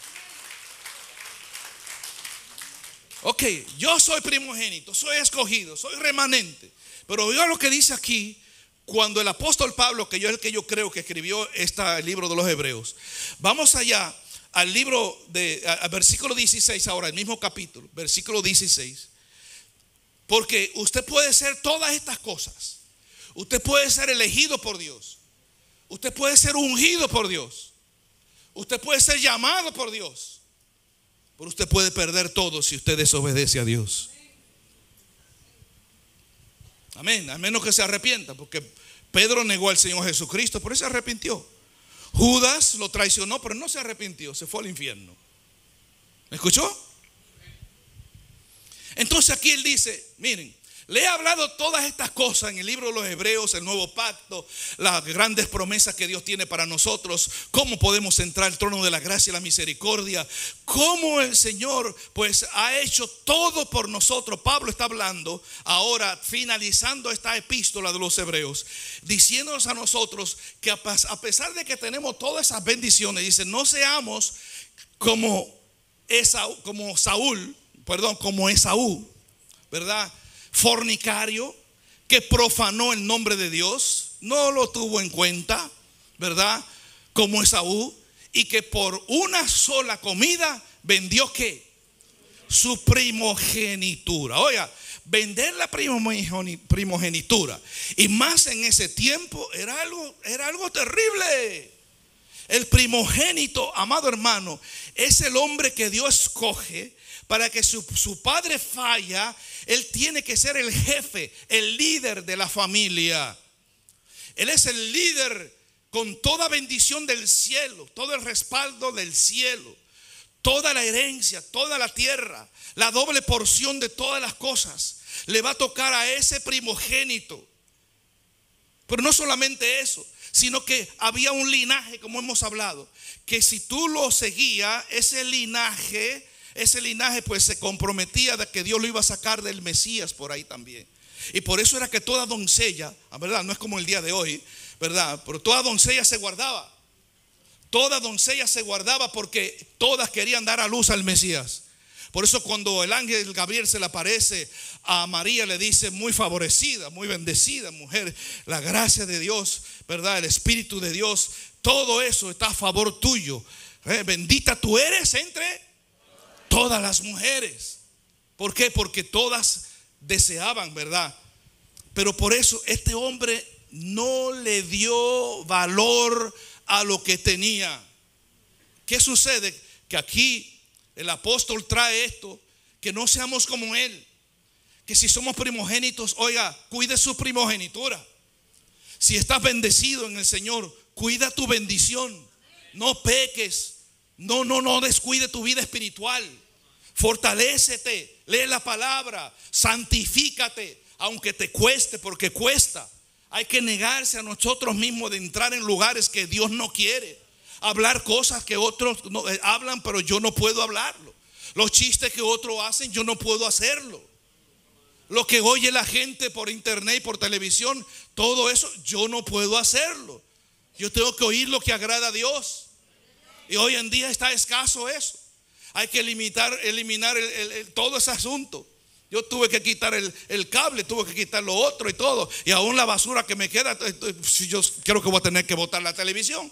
Ok, yo soy primogénito, soy escogido, soy remanente. Pero oiga lo que dice aquí. Cuando el apóstol Pablo, que yo es el que yo creo que escribió este libro de los Hebreos, vamos allá al libro al versículo 16 ahora, el mismo capítulo, versículo 16. Porque usted puede ser todas estas cosas. Usted puede ser elegido por Dios. Usted puede ser ungido por Dios. Usted puede ser llamado por Dios. Pero usted puede perder todo si usted desobedece a Dios. Amén, a menos que se arrepienta, porque Pedro negó al Señor Jesucristo, por eso se arrepintió. Judas lo traicionó, pero no se arrepintió, se fue al infierno. ¿Me escuchó? Entonces aquí él dice, miren, le he hablado todas estas cosas en el libro de los Hebreos, el nuevo pacto, las grandes promesas que Dios tiene para nosotros, cómo podemos entrar al trono de la gracia y la misericordia, cómo el Señor pues ha hecho todo por nosotros. Pablo está hablando ahora, finalizando esta epístola de los Hebreos, diciéndonos a nosotros que a pesar de que tenemos todas esas bendiciones, dice, no seamos como Esaú, ¿verdad? Fornicario, que profanó el nombre de Dios, no lo tuvo en cuenta, ¿verdad? Como Esaú, y que por una sola comida vendió ¿qué? Su primogenitura. Oiga, vender la primogenitura, y más en ese tiempo, era algo terrible. El primogénito, amado hermano, es el hombre que Dios escoge para que su padre falla. Él tiene que ser el jefe, el líder de la familia. Él es el líder con toda bendición del cielo, todo el respaldo del cielo, toda la herencia, toda la tierra, la doble porción de todas las cosas le va a tocar a ese primogénito. Pero no solamente eso, sino que había un linaje, como hemos hablado, que si tú lo seguías, ese linaje pues se comprometía de que Dios lo iba a sacar del Mesías por ahí también. Y por eso era que toda doncella, ¿verdad? No es como el día de hoy, ¿verdad? Pero toda doncella se guardaba. Toda doncella se guardaba porque todas querían dar a luz al Mesías. Por eso cuando el ángel Gabriel se le aparece a María, le dice: muy favorecida, muy bendecida mujer, la gracia de Dios, ¿verdad? El Espíritu de Dios, todo eso está a favor tuyo. Bendita tú eres entre todas las mujeres. ¿Por qué? Porque todas deseaban, ¿verdad? Pero por eso este hombre no le dio valor a lo que tenía. ¿Qué sucede? Que aquí el apóstol trae esto, que no seamos como él, que si somos primogénitos, oiga, cuide su primogenitura. Si estás bendecido en el Señor, cuida tu bendición. No peques, no descuide tu vida espiritual. Fortalécete, lee la palabra, santifícate, aunque te cueste, porque cuesta. Hay que negarse a nosotros mismos de entrar en lugares que Dios no quiere. Hablar cosas que otros no, hablan, pero yo no puedo hablarlo. Los chistes que otros hacen, yo no puedo hacerlo. Lo que oye la gente por internet y por televisión, todo eso, yo no puedo hacerlo. Yo tengo que oír lo que agrada a Dios. Y hoy en día está escaso eso. Hay que eliminar todo ese asunto. Yo tuve que quitar el cable, tuve que quitar lo otro y todo. Y aún la basura que me queda, yo creo que voy a tener que botar la televisión.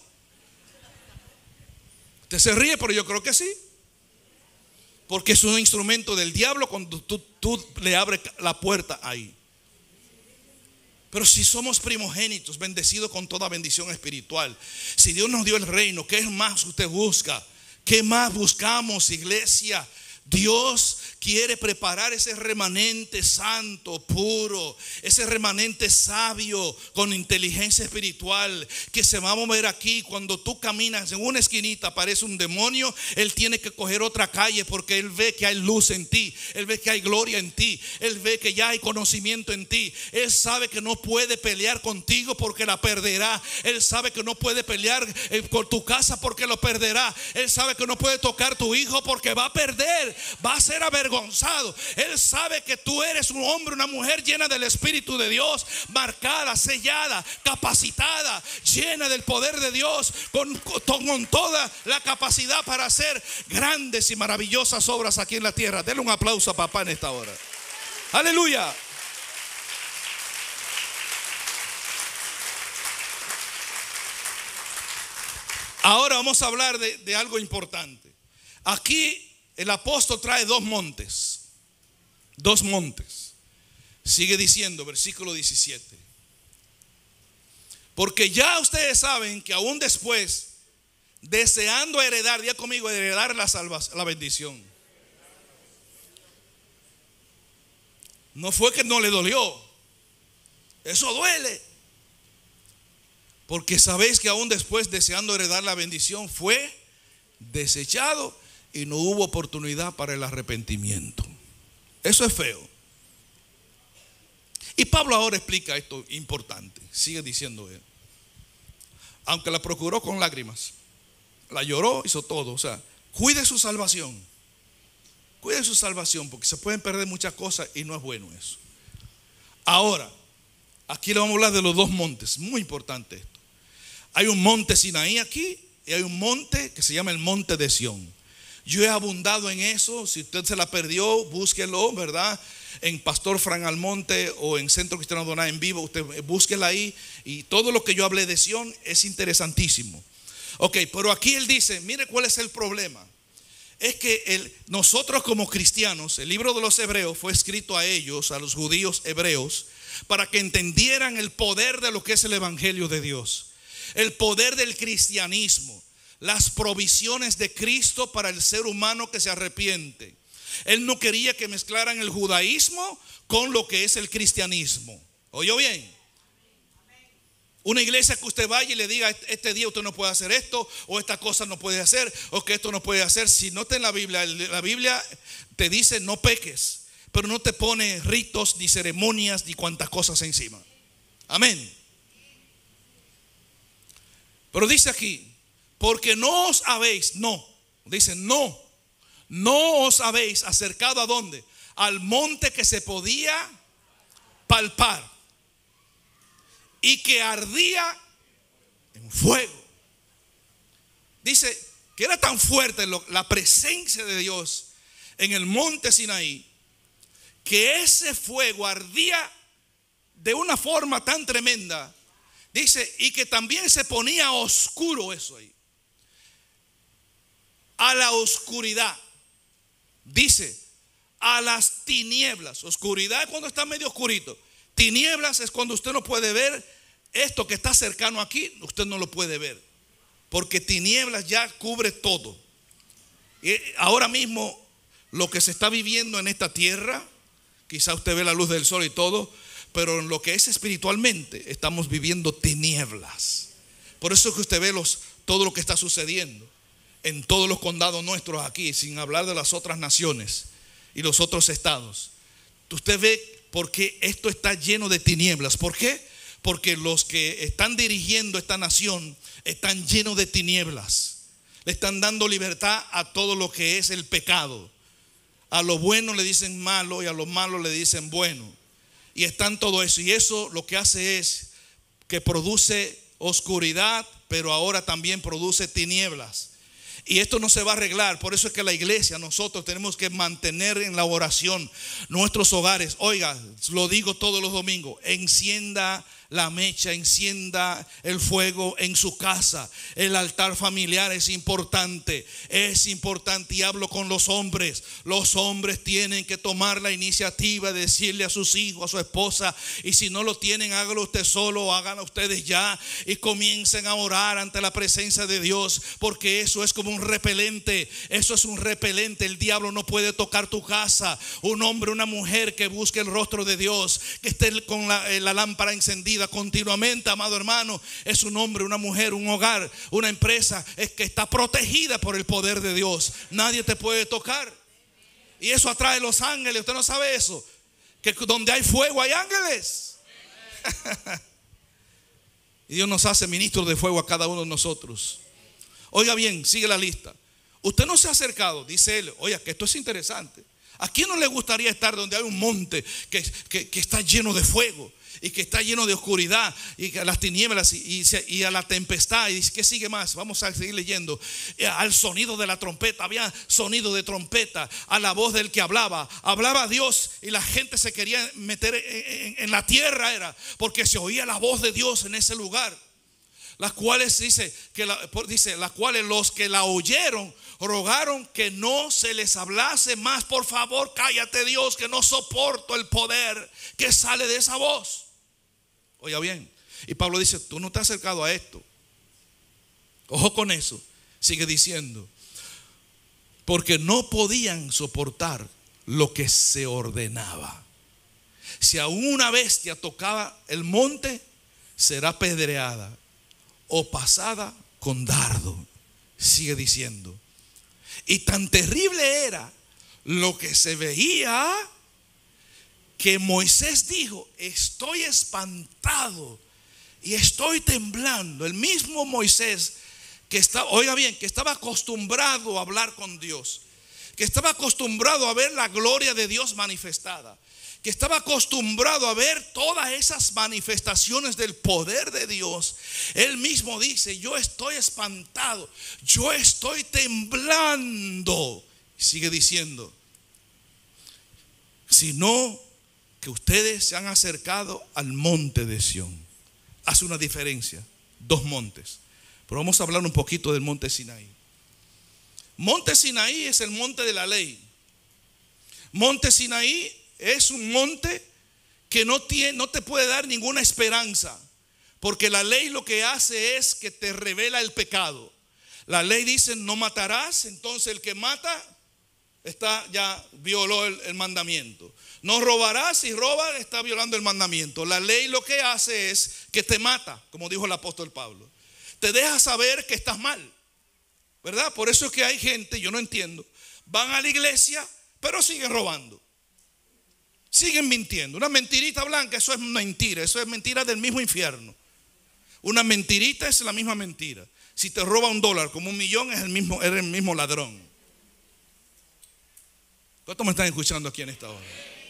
Usted se ríe, pero yo creo que sí. Porque es un instrumento del diablo cuando tú le abres la puerta ahí. Pero si somos primogénitos, bendecidos con toda bendición espiritual, si Dios nos dio el reino, ¿qué más usted busca? ¿Qué más buscamos, iglesia? Dios quiere preparar ese remanente santo, puro, ese remanente sabio con inteligencia espiritual que se va a mover aquí. Cuando tú caminas en una esquinita aparece un demonio, él tiene que coger otra calle porque él ve que hay luz en ti, él ve que hay gloria en ti, él ve que ya hay conocimiento en ti. Él sabe que no puede pelear contigo porque la perderá. Él sabe que no puede pelear con tu casa porque lo perderá. Él sabe que no puede tocar tu hijo porque va a perder, va a ser avergonzado. Él sabe que tú eres un hombre, una mujer llena del Espíritu de Dios, marcada, sellada, capacitada, llena del poder de Dios, con toda la capacidad para hacer grandes y maravillosas obras aquí en la tierra. Denle un aplauso a papá en esta hora. Aleluya. Ahora vamos a hablar de algo importante. Aquí el apóstol trae dos montes. Dos montes. Sigue diciendo, versículo 17. Porque ya ustedes saben que aún después, deseando heredar, diga conmigo, heredar la bendición. No fue que no le dolió. Eso duele. Porque sabéis que aún después, deseando heredar la bendición, fue desechado y no hubo oportunidad para el arrepentimiento. Eso es feo. Y Pablo ahora explica esto importante. Sigue diciendo él. Aunque la procuró con lágrimas, la lloró, hizo todo. O sea, cuide su salvación. Cuide su salvación, porque se pueden perder muchas cosas y no es bueno eso. Ahora, aquí le vamos a hablar de los dos montes. Muy importante esto. Hay un monte Sinaí aquí y hay un monte que se llama el monte de Sión. Yo he abundado en eso. Si usted se la perdió, búsquelo, ¿verdad? En Pastor Fran Almonte o en Centro Cristiano Adonai en vivo, usted búsquela ahí. Y todo lo que yo hablé de Sión es interesantísimo. Ok, pero aquí él dice, mire cuál es el problema. Es que nosotros como cristianos, el libro de los Hebreos fue escrito a ellos, a los judíos hebreos, para que entendieran el poder de lo que es el evangelio de Dios. El poder del cristianismo, las provisiones de Cristo para el ser humano que se arrepiente. Él no quería que mezclaran el judaísmo con lo que es el cristianismo. ¿Oyó bien? Una iglesia que usted vaya y le diga, este día usted no puede hacer esto, o esta cosa no puede hacer, o que esto no puede hacer. Si no está en la Biblia te dice no peques, pero no te pone ritos, ni ceremonias, ni cuantas cosas encima. Amén. Pero dice aquí, porque no os habéis, dice no os habéis acercado ¿a dónde? Al monte que se podía palpar y que ardía en fuego. Dice que era tan fuerte la presencia de Dios en el monte Sinaí, que ese fuego ardía de una forma tan tremenda. Dice, y que también se ponía oscuro eso ahí. A la oscuridad. Dice, a las tinieblas. Oscuridad es cuando está medio oscurito. Tinieblas es cuando usted no puede ver esto que está cercano aquí. Usted no lo puede ver, porque tinieblas ya cubre todo. Y ahora mismo lo que se está viviendo en esta tierra, quizá usted ve la luz del sol y todo, pero en lo que es espiritualmente estamos viviendo tinieblas. Por eso es que usted ve todo lo que está sucediendo en todos los condados nuestros aquí, sin hablar de las otras naciones y los otros estados. Usted ve por qué esto está lleno de tinieblas. ¿Por qué? Porque los que están dirigiendo esta nación están llenos de tinieblas. Le están dando libertad a todo lo que es el pecado. A lo bueno le dicen malo y a lo malo le dicen bueno. Y están todo eso. Y eso lo que hace es que produce oscuridad, pero ahora también produce tinieblas. Y esto no se va a arreglar. Por eso es que la iglesia, nosotros tenemos que mantener en la oración nuestros hogares. Oiga, lo digo todos los domingos, encienda la mecha, encienda el fuego en su casa. El altar familiar es importante. Y hablo con los hombres. Los hombres tienen que tomar la iniciativa de decirle a sus hijos, a su esposa, y si no lo tienen, hágalo usted solo o háganlo ustedes ya, y comiencen a orar ante la presencia de Dios, porque eso es como un repelente. Eso es un repelente. El diablo no puede tocar tu casa. Un hombre, una mujer que busque el rostro de Dios, que esté con la lámpara encendida continuamente, amado hermano, es un hombre, una mujer, un hogar, una empresa, es que está protegida por el poder de Dios. Nadie te puede tocar. Y eso atrae los ángeles. Usted no sabe eso, que donde hay fuego hay ángeles. Y Dios nos hace ministros de fuego a cada uno de nosotros. Oiga bien, sigue la lista. Usted no se ha acercado, dice él. Oiga, que esto es interesante. ¿A quién no le gustaría estar donde hay un monte que está lleno de fuego y que está lleno de oscuridad y que a las tinieblas y a la tempestad? ¿Y qué sigue más? Vamos a seguir leyendo. Al sonido de la trompeta, había sonido de trompeta. A la voz del que hablaba Dios, y la gente se quería meter en la tierra, era porque se oía la voz de Dios en ese lugar. Las cuales las cuales los que la oyeron rogaron que no se les hablase más. Por favor, cállate, Dios, que no soporto el poder que sale de esa voz. Oiga bien, y Pablo dice: tú no te has acercado a esto. Ojo con eso. Sigue diciendo: porque no podían soportar lo que se ordenaba. Si aún una bestia tocaba el monte, será apedreada o pasada con dardo. Sigue diciendo: y tan terrible era lo que se veía, que Moisés dijo: estoy espantado y estoy temblando. El mismo Moisés que estaba, oiga bien, que estaba acostumbrado a hablar con Dios, que estaba acostumbrado a ver la gloria de Dios manifestada, que estaba acostumbrado a ver todas esas manifestaciones del poder de Dios, él mismo dice: yo estoy espantado, yo estoy temblando. Sigue diciendo: sino que ustedes se han acercado al monte de Sión. Hace una diferencia, dos montes, pero vamos a hablar un poquito del monte Sinaí. Monte Sinaí es el monte de la ley. Monte Sinaí es un monte que no te puede dar ninguna esperanza, porque la ley lo que hace es que te revela el pecado. La ley dice: no matarás. Entonces el que mata ya violó el mandamiento. No robarás. Si roba, está violando el mandamiento. La ley lo que hace es que te mata, como dijo el apóstol Pablo. Te deja saber que estás mal, ¿verdad? Por eso es que hay gente, yo no entiendo, van a la iglesia pero siguen robando, siguen mintiendo. Una mentirita blanca, eso es mentira. Eso es mentira del mismo infierno. Una mentirita es la misma mentira. Si te roba $1 como $1.000.000, eres el mismo ladrón. ¿Cuántos me están escuchando aquí en esta hora?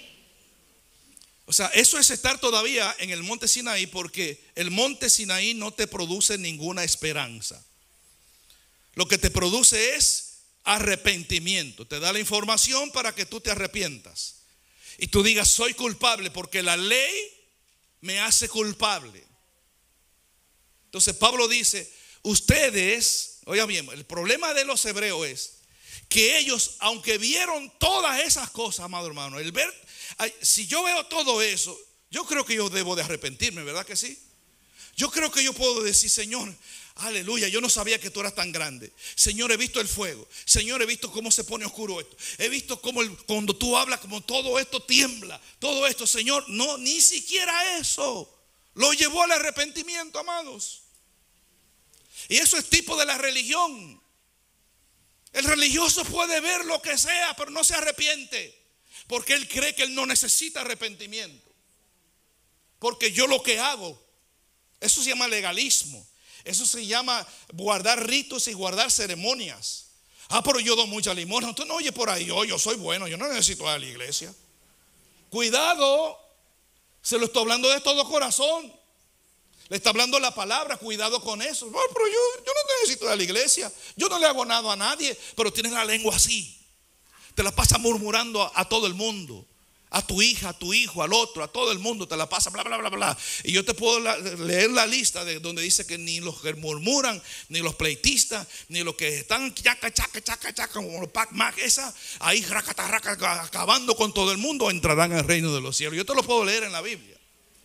O sea, eso es estar todavía en el monte Sinaí, porque el monte Sinaí no te produce ninguna esperanza. Lo que te produce es arrepentimiento. Te da la información para que tú te arrepientas y tú digas: soy culpable, porque la ley me hace culpable. Entonces Pablo dice: ustedes, oigan bien, el problema de los hebreos es que ellos, aunque vieron todas esas cosas, amado hermano, si yo veo todo eso, yo creo que yo debo de arrepentirme, ¿verdad que sí? Yo creo que yo puedo decir: Señor, aleluya, yo no sabía que tú eras tan grande. Señor, he visto el fuego. Señor, he visto cómo se pone oscuro esto. He visto cómo cuando tú hablas, como todo esto tiembla. Todo esto, Señor, no, ni siquiera eso lo llevó al arrepentimiento, amados. Y eso es tipo de la religión. El religioso puede ver lo que sea, pero no se arrepiente, porque él cree que él no necesita arrepentimiento. Porque yo lo que hago, eso se llama legalismo. Eso se llama guardar ritos y guardar ceremonias. Pero yo doy mucha limosna. Usted no oye por ahí: yo soy bueno, yo no necesito ir a la iglesia. Cuidado, se lo estoy hablando de todo corazón. Le está hablando la palabra, cuidado con eso. No, pero yo no necesito ir a la iglesia, yo no le hago nada a nadie. Pero tienes la lengua así, te la pasa murmurando a todo el mundo. A tu hija, a tu hijo, al otro, a todo el mundo te la pasa, bla, bla, bla, bla. Y yo te puedo leer la lista de donde dice que ni los que murmuran, ni los pleitistas, ni los que están chaca, como los Pac-Mac, ahí raca, acabando con todo el mundo, entrarán al reino de los cielos. Yo te lo puedo leer en la Biblia.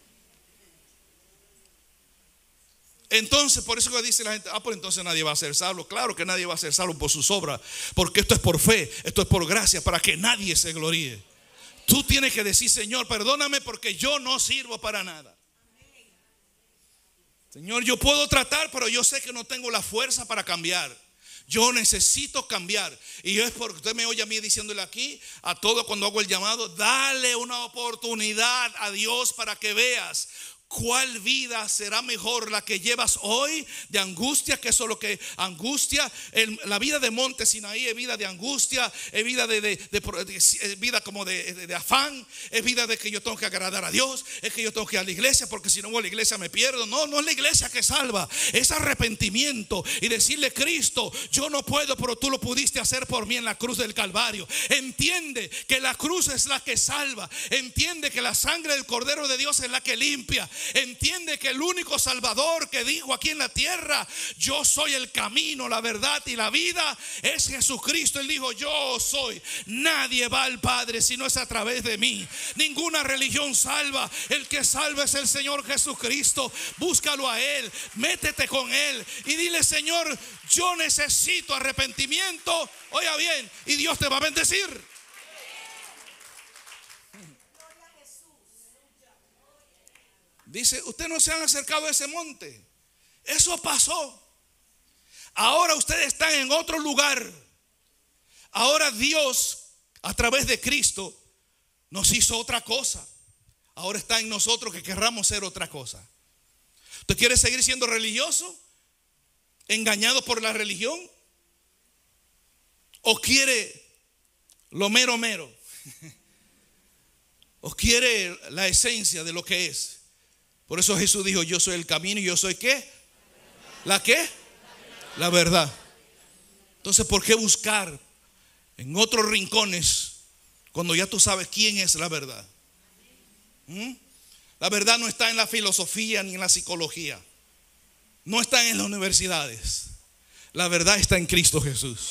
Entonces, por eso que dice la gente, pues entonces nadie va a ser salvo. Claro que nadie va a ser salvo por sus obras, porque esto es por fe, esto es por gracia, para que nadie se gloríe. Tú tienes que decir: Señor, perdóname porque yo no sirvo para nada. Señor, yo puedo tratar, pero yo sé que no tengo la fuerza para cambiar. Yo necesito cambiar. Y es porque usted me oye a mí diciéndole aquí a todo cuando hago el llamado: dale una oportunidad a Dios para que veas ¿cuál vida será mejor? La que llevas hoy de angustia, que eso es lo que angustia. La vida de Monte Sinaí es vida de angustia, es vida es vida como de afán, es vida de que yo tengo que agradar a Dios, es que yo tengo que ir a la iglesia porque si no voy a la iglesia me pierdo. No, no es la iglesia que salva, es arrepentimiento y decirle: Cristo, yo no puedo, pero tú lo pudiste hacer por mí en la cruz del Calvario. Entiende que la cruz es la que salva, entiende que la sangre del Cordero de Dios es la que limpia. Entiende que el único Salvador que dijo aquí en la tierra: yo soy el camino, la verdad y la vida, es Jesucristo. Él dijo: yo soy. Nadie va al Padre si no es a través de mí. Ninguna religión salva. El que salva es el Señor Jesucristo. Búscalo a Él, métete con Él y dile: Señor, yo necesito arrepentimiento. Oiga bien, y Dios te va a bendecir. Dice: ustedes no se han acercado a ese monte. Eso pasó. Ahora ustedes están en otro lugar. Ahora Dios, a través de Cristo, nos hizo otra cosa. Ahora está en nosotros que querramos ser otra cosa. ¿Usted quiere seguir siendo religioso? ¿Engañado por la religión? ¿O quiere lo mero mero? ¿O quiere la esencia de lo que es? Por eso Jesús dijo: yo soy el camino y yo soy ¿qué? ¿La qué? La verdad. Entonces, ¿por qué buscar en otros rincones cuando ya tú sabes quién es la verdad? La verdad no está en la filosofía ni en la psicología. No está en las universidades. La verdad está en Cristo Jesús.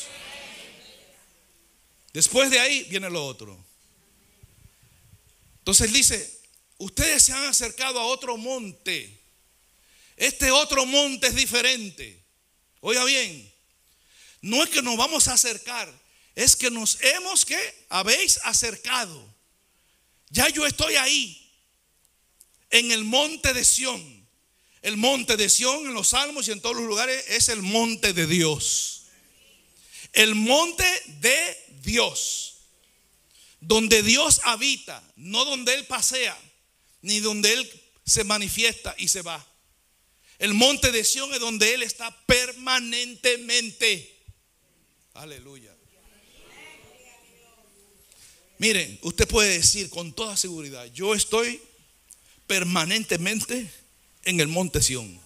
Después de ahí viene lo otro. Entonces él dice: ustedes se han acercado a otro monte. Este otro monte es diferente. Oiga bien, no es que nos vamos a acercar, es que nos hemos habéis acercado. Ya yo estoy ahí, en el monte de Sión. El monte de Sión en los Salmos y en todos los lugares es el monte de Dios. El monte de Dios, donde Dios habita, no donde Él pasea, ni donde Él se manifiesta y se va. El monte de Sión es donde Él está permanentemente. Aleluya. Miren, usted puede decir con toda seguridad: yo estoy permanentemente en el monte Sión.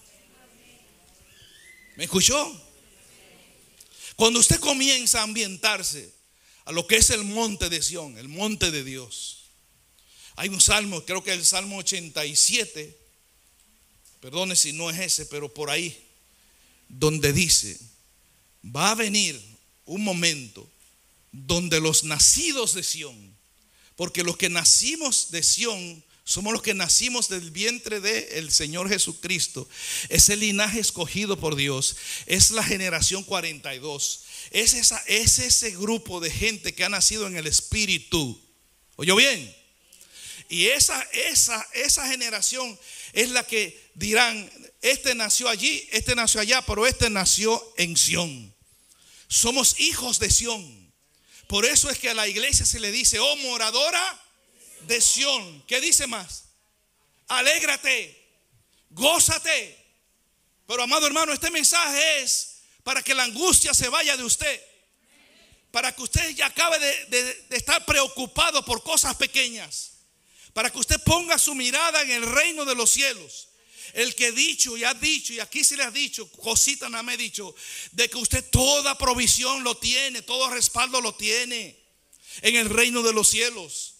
¿Me escuchó? Cuando usted comienza a ambientarse a lo que es el monte de Sión, el monte de Dios, hay un salmo, creo que es el Salmo 87, perdone si no es ese, pero por ahí, donde dice: va a venir un momento donde los nacidos de Sión, porque los que nacimos de Sión somos los que nacimos del vientre del Señor Jesucristo, es el linaje escogido por Dios, es la generación 42, es ese grupo de gente que ha nacido en el Espíritu. ¿Oyó bien? Y esa generación es la que dirán: este nació allí, este nació allá, pero este nació en Sión. Somos hijos de Sión. Por eso es que a la iglesia se le dice: oh moradora de Sión. ¿Qué dice más? Alégrate, gózate. Pero amado hermano, este mensaje es para que la angustia se vaya de usted, para que usted ya acabe de estar preocupado por cosas pequeñas, para que usted ponga su mirada en el reino de los cielos. El que dicho y ha dicho, y aquí se le ha dicho, cosita nada me ha dicho, de que usted toda provisión lo tiene, todo respaldo lo tiene en el reino de los cielos.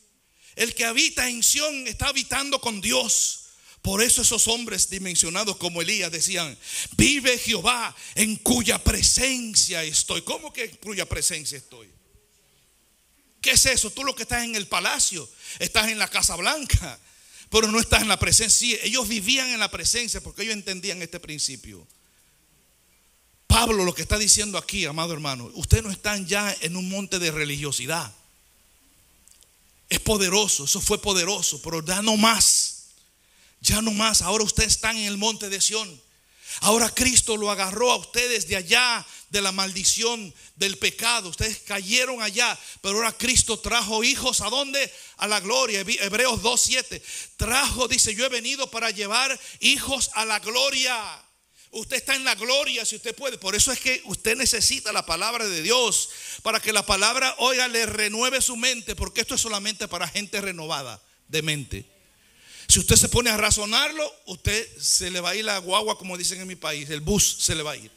El que habita en Sión está habitando con Dios. Por eso esos hombres dimensionados como Elías decían: vive Jehová en cuya presencia estoy. ¿Cómo que en cuya presencia estoy? ¿Qué es eso? Tú lo que estás en el palacio, estás en la Casa Blanca, pero no estás en la presencia. Sí, ellos vivían en la presencia porque ellos entendían este principio. Pablo lo que está diciendo aquí, amado hermano, ustedes no están ya en un monte de religiosidad. Es poderoso, eso fue poderoso, pero ya no más. Ya no más, ahora ustedes están en el monte de Sión. Ahora Cristo lo agarró a ustedes de allá, de la maldición del pecado. Ustedes cayeron allá, pero ahora Cristo trajo hijos. ¿A dónde? A la gloria. Hebreos 2:7 trajo, dice: yo he venido para llevar hijos a la gloria. Usted está en la gloria si usted puede. Por eso es que usted necesita la palabra de Dios, para que la palabra, oiga, le renueve su mente, porque esto es solamente para gente renovada de mente. Si usted se pone a razonarlo, usted se le va a ir la guagua, como dicen en mi país, el bus se le va a ir.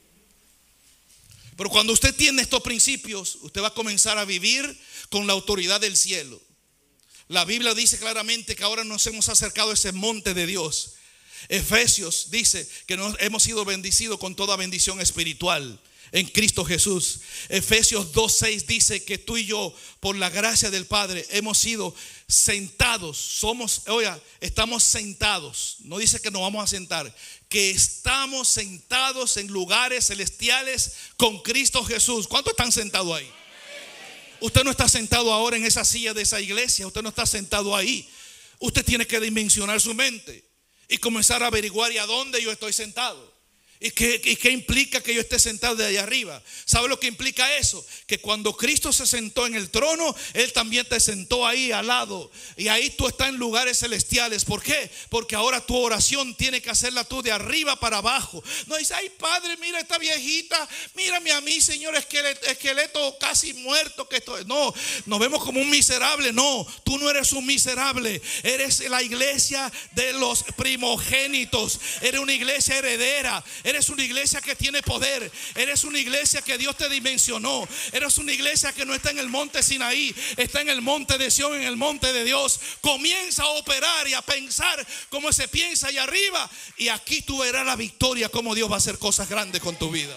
Pero cuando usted tiene estos principios, usted va a comenzar a vivir con la autoridad del cielo. La Biblia dice claramente que ahora nos hemos acercado a ese monte de Dios. Efesios dice que hemos sido bendecidos con toda bendición espiritual en Cristo Jesús. Efesios 2:6 dice que tú y yo, por la gracia del Padre, hemos sido sentados. Estamos sentados. No dice que nos vamos a sentar, que estamos sentados en lugares celestiales con Cristo Jesús. ¿Cuántos están sentados ahí? Usted no está sentado ahora en esa silla de esa iglesia. Usted no está sentado ahí. Usted tiene que dimensionar su mente y comenzar a averiguar: ¿y a dónde yo estoy sentado? ¿Y qué implica que yo esté sentado de allá arriba? ¿Sabe lo que implica eso? Que cuando Cristo se sentó en el trono, Él también te sentó ahí al lado. Y ahí tú estás en lugares celestiales. ¿Por qué? Porque ahora tu oración tiene que hacerla tú de arriba para abajo. No dices: ay, Padre, mira esta viejita, mírame a mí, Señor, esqueleto casi muerto que estoy. No, nos vemos como un miserable. No, tú no eres un miserable. Eres la iglesia de los primogénitos. Eres una iglesia heredera. Eres una iglesia que tiene poder. Eres una iglesia que Dios te dimensionó. Eres una iglesia que no está en el monte Sinaí, está en el monte de Sión, en el monte de Dios. Comienza a operar y a pensar como se piensa allá arriba, y aquí tú verás la victoria, como Dios va a hacer cosas grandes con tu vida.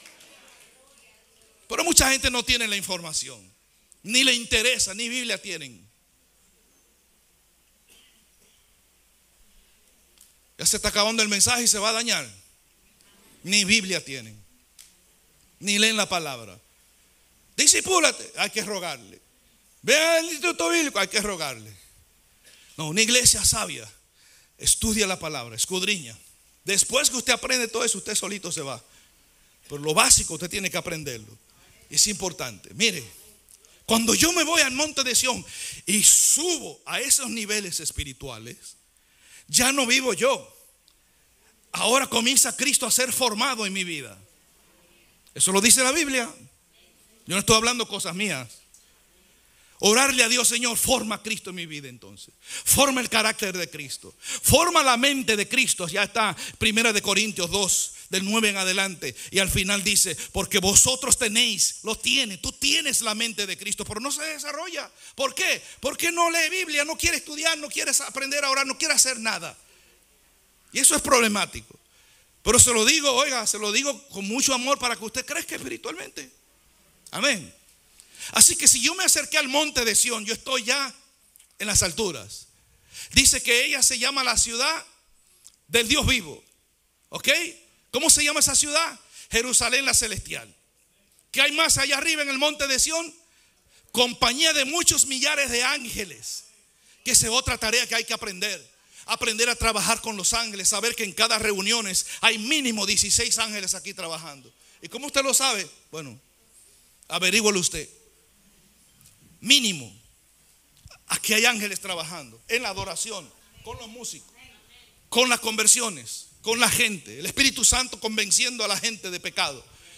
Pero mucha gente no tiene la información, ni le interesa, ni Biblia tienen. Ya se está acabando el mensaje y se va a dañar. Ni Biblia tienen, ni leen la palabra. Discipúlate, hay que rogarle. Ve al instituto bíblico, hay que rogarle. No, una iglesia sabia estudia la palabra, escudriña. Después que usted aprende todo eso, usted solito se va. Pero lo básico usted tiene que aprenderlo. Es importante. Mire, cuando yo me voy al monte de Sión y subo a esos niveles espirituales, ya no vivo yo. Ahora comienza Cristo a ser formado en mi vida. Eso lo dice la Biblia. Yo no estoy hablando cosas mías. Orarle a Dios: Señor, forma a Cristo en mi vida entonces. Forma el carácter de Cristo. Forma la mente de Cristo. Ya está 1 Corintios 2, del 9 en adelante. Y al final dice: porque vosotros tenéis, tú tienes la mente de Cristo, pero no se desarrolla. ¿Por qué? Porque no lee Biblia, no quiere estudiar, no quiere aprender a orar, no quiere hacer nada. Y eso es problemático. Pero se lo digo, oiga, se lo digo con mucho amor para que usted crezca espiritualmente. Amén. Así que si yo me acerqué al monte de Sión, yo estoy ya en las alturas. Dice que ella se llama la ciudad del Dios vivo. ¿Ok? ¿Cómo se llama esa ciudad? Jerusalén la celestial. ¿Qué hay más allá arriba en el monte de Sión? Compañía de muchos millares de ángeles. Que esa es otra tarea que hay que aprender. Aprender a trabajar con los ángeles. Saber que en cada reunión hay mínimo 16 ángeles aquí trabajando. ¿Y cómo usted lo sabe? Bueno, averígüelo usted. Mínimo. Aquí hay ángeles trabajando en la adoración, con los músicos, con las conversiones, con la gente. El Espíritu Santo convenciendo a la gente de pecado.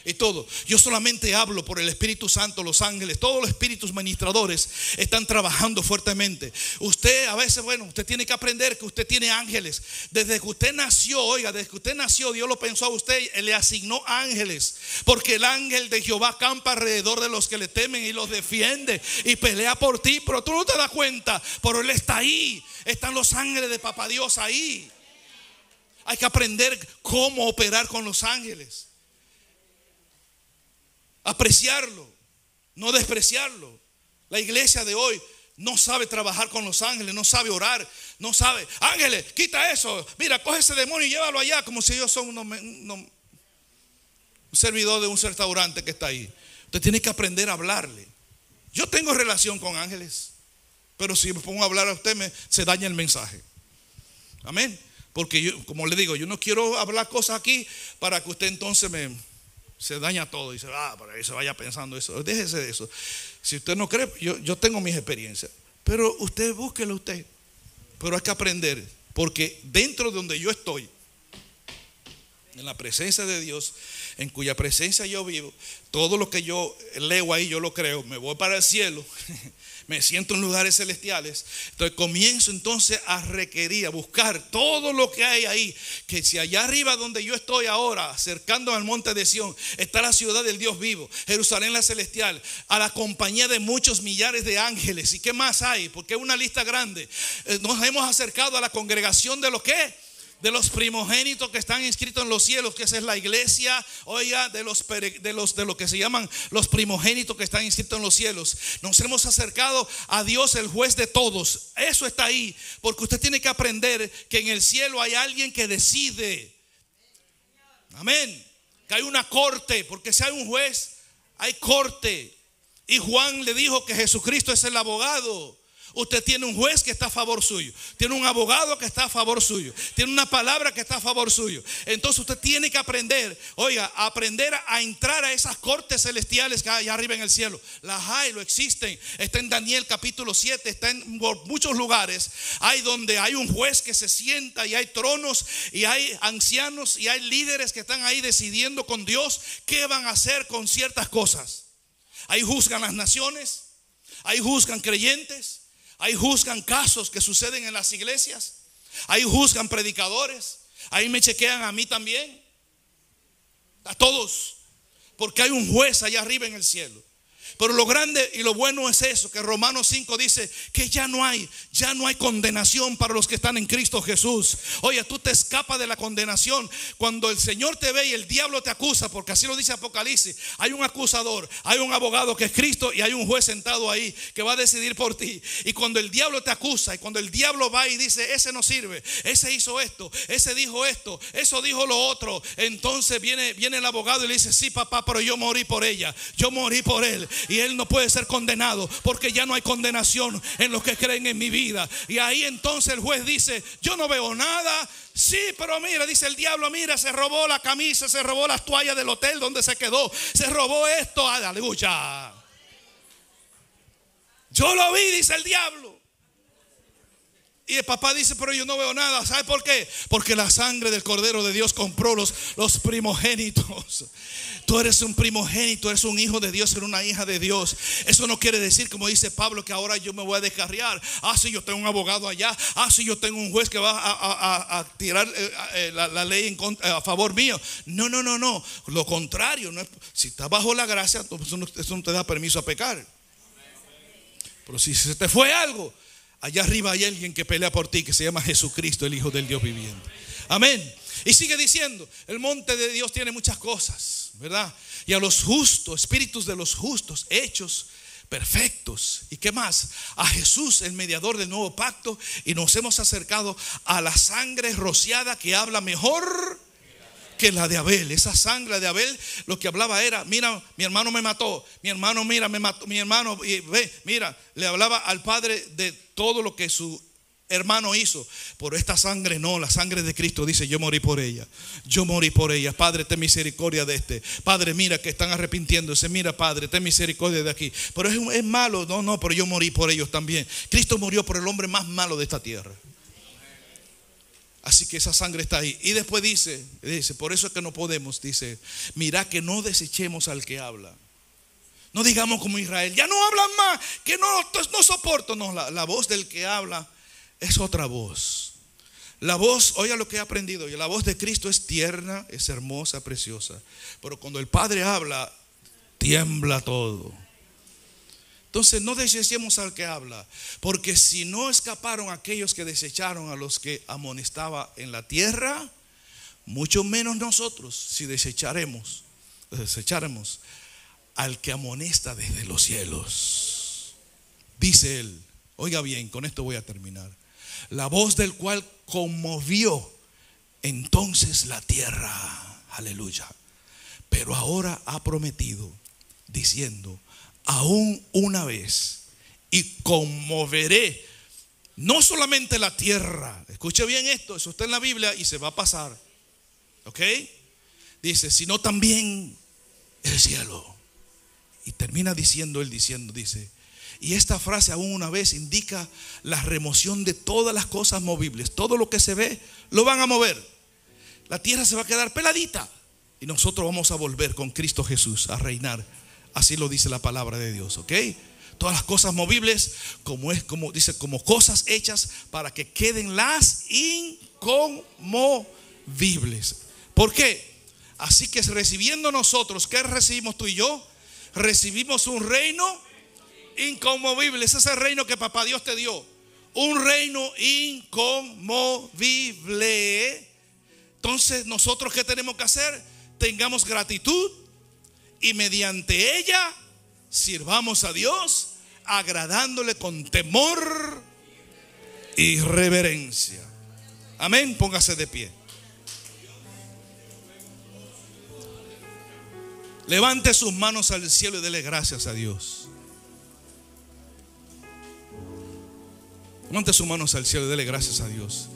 y todo. Yo solamente hablo por el Espíritu Santo. Los ángeles, todos los espíritus ministradores están trabajando fuertemente. Usted a veces, usted tiene que aprender que usted tiene ángeles. Desde que usted nació, desde que usted nació, Dios lo pensó a usted, le asignó ángeles. Porque el ángel de Jehová campa alrededor de los que le temen y los defiende y pelea por ti. Pero tú no te das cuenta, pero Él está ahí. Están los ángeles de Papá Dios ahí. Hay que aprender cómo operar con los ángeles. Apreciarlo, no despreciarlo. La iglesia de hoy no sabe trabajar con los ángeles, no sabe orar, no sabe. Ángeles, quita eso. Mira, coge ese demonio y llévalo allá, como si ellos son un servidor de un restaurante que está ahí. Usted tiene que aprender a hablarle. Yo tengo relación con ángeles, pero si me pongo a hablar a usted se daña el mensaje. Amén. Porque yo, como le digo, yo no quiero hablar cosas aquí para que usted entonces se daña todo y para que se vaya pensando eso. Déjese de eso. Si usted no cree, yo tengo mis experiencias, pero usted búsquelo usted. Pero hay que aprender, porque dentro de donde yo estoy, en la presencia de Dios, en cuya presencia yo vivo, todo lo que yo leo ahí yo lo creo. Me voy para el cielo, me siento en lugares celestiales. Entonces comienzo entonces a requerir, a buscar todo lo que hay ahí. Que si allá arriba donde yo estoy ahora, acercándome al monte de Sión, está la ciudad del Dios vivo, Jerusalén la celestial, a la compañía de muchos millares de ángeles. ¿Y qué más hay? Porque es una lista grande. Nos hemos acercado a la congregación de lo que de los primogénitos que están inscritos en los cielos, que esa es la iglesia, de lo que se llaman los primogénitos que están inscritos en los cielos. Nos hemos acercado a Dios, el juez de todos. Eso está ahí, porque usted tiene que aprender que en el cielo hay alguien que decide. Amén. Que hay una corte, porque si hay un juez, hay corte. Y Juan le dijo que Jesucristo es el abogado. Usted tiene un juez que está a favor suyo, tiene un abogado que está a favor suyo, tiene una palabra que está a favor suyo. Entonces usted tiene que aprender, aprender a entrar a esas cortes celestiales que hay allá arriba en el cielo. Las hay, lo existen. Está en Daniel capítulo 7, está en muchos lugares. Hay donde hay un juez que se sienta y hay tronos y hay ancianos y hay líderes que están ahí decidiendo con Dios qué van a hacer con ciertas cosas. Ahí juzgan las naciones, ahí juzgan creyentes. Ahí juzgan casos que suceden en las iglesias. Ahí juzgan predicadores. Ahí me chequean a mí también. A todos. Porque hay un juez allá arriba en el cielo. Pero lo grande y lo bueno es eso, que Romanos 5 dice que ya no hay condenación para los que están en Cristo Jesús. Oye, tú te escapas de la condenación cuando el Señor te ve y el diablo te acusa, porque así lo dice Apocalipsis. Hay un acusador, hay un abogado que es Cristo y hay un juez sentado ahí que va a decidir por ti. Y cuando el diablo te acusa y cuando el diablo va y dice, ese no sirve, ese hizo esto, ese dijo esto, eso dijo lo otro, entonces viene el abogado y le dice, sí papá, pero yo morí por ella, yo morí por él. Y él no puede ser condenado porque ya no hay condenación en los que creen en mi vida. Y ahí entonces el juez dice, yo no veo nada. Sí, pero mira, dice el diablo, mira, se robó la camisa, se robó las toallas del hotel donde se quedó, se robó esto, aleluya. Yo lo vi, dice el diablo. Y el papá dice, pero yo no veo nada. ¿Sabe por qué? Porque la sangre del Cordero de Dios compró los primogénitos. Tú eres un primogénito, eres un hijo de Dios, eres una hija de Dios. Eso no quiere decir, como dice Pablo, que ahora yo me voy a descarriar. Si yo tengo un abogado allá. Si yo tengo un juez que va a tirar la ley a favor mío. No. Lo contrario, no es, si estás bajo la gracia, eso no te da permiso a pecar. Pero si se te fue algo, allá arriba hay alguien que pelea por ti, que se llama Jesucristo, el Hijo del Dios viviente. Amén. Y sigue diciendo, el monte de Dios tiene muchas cosas, ¿verdad? Y a los justos, espíritus de los justos, hechos perfectos. ¿Y qué más? A Jesús, el mediador del nuevo pacto. Y nos hemos acercado a la sangre rociada que habla mejor que la de Abel. Esa sangre de Abel lo que hablaba era, mira, mi hermano me mató, mi hermano, mira, me mató, mi hermano, mira, le hablaba al padre de todo lo que su hermano hizo. Por esta sangre no, la sangre de Cristo dice, yo morí por ella, yo morí por ella. Padre, ten misericordia de este. Padre, mira que están arrepintiéndose. Mira, Padre, ten misericordia de aquí. Pero es malo, no, pero yo morí por ellos también. Cristo murió por el hombre más malo de esta tierra. Así que esa sangre está ahí. Y después dice, por eso es que no podemos, dice, mira que no desechemos al que habla. No digamos como Israel, ya no hablan más, que no soporto. No, la voz del que habla es otra voz. La voz, oiga lo que he aprendido, la voz de Cristo es tierna, es hermosa, preciosa. Pero cuando el Padre habla, tiembla todo. Entonces no desechemos al que habla, porque si no escaparon aquellos que desecharon a los que amonestaba en la tierra, mucho menos nosotros si desecháramos al que amonesta desde los cielos. Dice él, oiga bien, con esto voy a terminar. La voz del cual conmovió entonces la tierra. Aleluya. Pero ahora ha prometido, diciendo, aún una vez, y conmoveré no solamente la tierra. Escuche bien esto, eso está en la Biblia y se va a pasar. ¿Ok? Dice, sino también el cielo. Y termina diciendo, dice, y esta frase aún una vez indica la remoción de todas las cosas movibles. Todo lo que se ve, lo van a mover. La tierra se va a quedar peladita. Y nosotros vamos a volver con Cristo Jesús a reinar. Así lo dice la palabra de Dios, ¿ok? Todas las cosas movibles, como dice, como cosas hechas para que queden las inconmovibles. ¿Por qué? Así que recibiendo nosotros, ¿qué recibimos tú y yo? Recibimos un reino inconmovible. Ese es el reino que papá Dios te dio. Un reino inconmovible. Entonces, nosotros, ¿qué tenemos que hacer? Tengamos gratitud y mediante ella sirvamos a Dios, agradándole con temor y reverencia. Amén. Póngase de pie. Levante sus manos al cielo y dele gracias a Dios. Levante sus manos al cielo y dele gracias a Dios.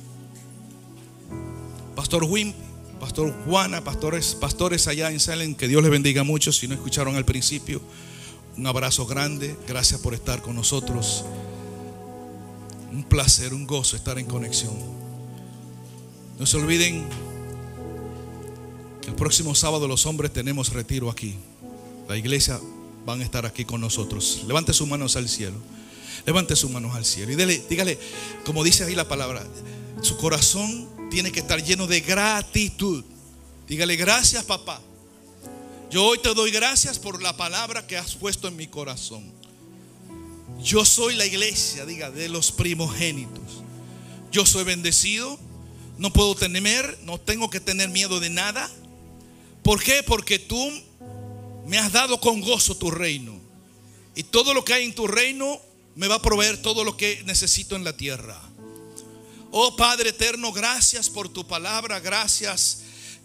Pastor Wim, Pastor Juana, pastores allá en Salem, que Dios les bendiga mucho. Si no escucharon al principio, un abrazo grande. Gracias por estar con nosotros. Un placer, un gozo estar en conexión. No se olviden que el próximo sábado los hombres tenemos retiro aquí. La iglesia van a estar aquí con nosotros. Levante sus manos al cielo. Levante sus manos al cielo y dígale, como dice ahí la palabra, su corazón tiene que estar lleno de gratitud. Dígale, gracias papá. Yo hoy te doy gracias por la palabra que has puesto en mi corazón. Yo soy la iglesia, diga, de los primogénitos. Yo soy bendecido. No puedo temer, no tengo que tener miedo de nada. ¿Por qué? Porque tú me has dado con gozo tu reino. Y todo lo que hay en tu reino me va a proveer todo lo que necesito en la tierra. Oh Padre eterno, gracias por tu palabra. Gracias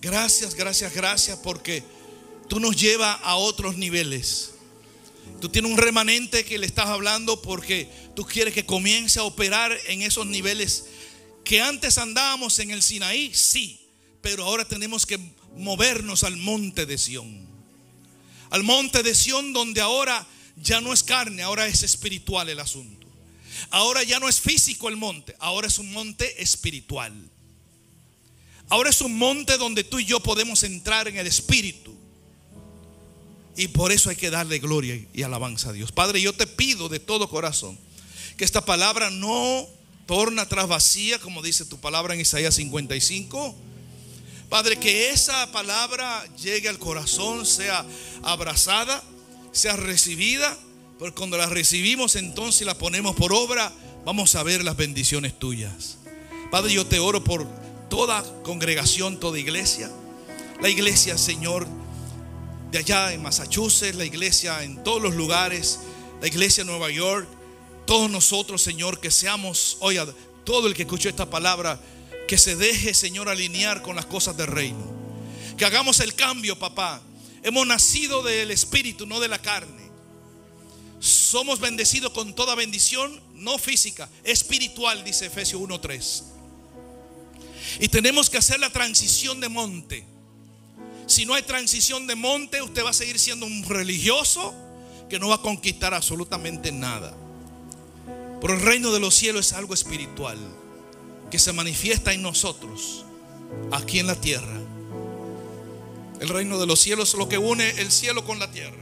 porque tú nos llevas a otros niveles. Tú tienes un remanente que le estás hablando porque tú quieres que comience a operar en esos niveles que antes andábamos en el Sinaí, sí, pero ahora tenemos que movernos al monte de Sión. Al monte de Sión, donde ahora ya no es carne, ahora es espiritual el asunto. Ahora ya no es físico el monte, ahora es un monte espiritual. Ahora es un monte donde tú y yo podemos entrar en el espíritu. Y por eso hay que darle gloria y alabanza a Dios. Padre, yo te pido de todo corazón que esta palabra no torna atrás vacía, como dice tu palabra en Isaías 55. Padre, que esa palabra llegue al corazón, sea abrazada, sea recibida, porque cuando la recibimos entonces la ponemos por obra, vamos a ver las bendiciones tuyas. Padre, yo te oro por toda congregación, toda iglesia. La iglesia, Señor, de allá en Massachusetts, la iglesia en todos los lugares, la iglesia en Nueva York. Todos nosotros, Señor, que seamos, oiga, todo el que escuchó esta palabra, que se deje, Señor, alinear con las cosas del reino. Que hagamos el cambio, papá. Hemos nacido del espíritu, no de la carne. Somos bendecidos con toda bendición, no física, espiritual, dice Efesios 1:3. Y tenemos que hacer la transición de monte. Si no hay transición de monte, usted va a seguir siendo un religioso que no va a conquistar absolutamente nada. Pero el reino de los cielos es algo espiritual. que se manifiesta en nosotros, aquí en la tierra. El reino de los cielos es lo que une el cielo con la tierra.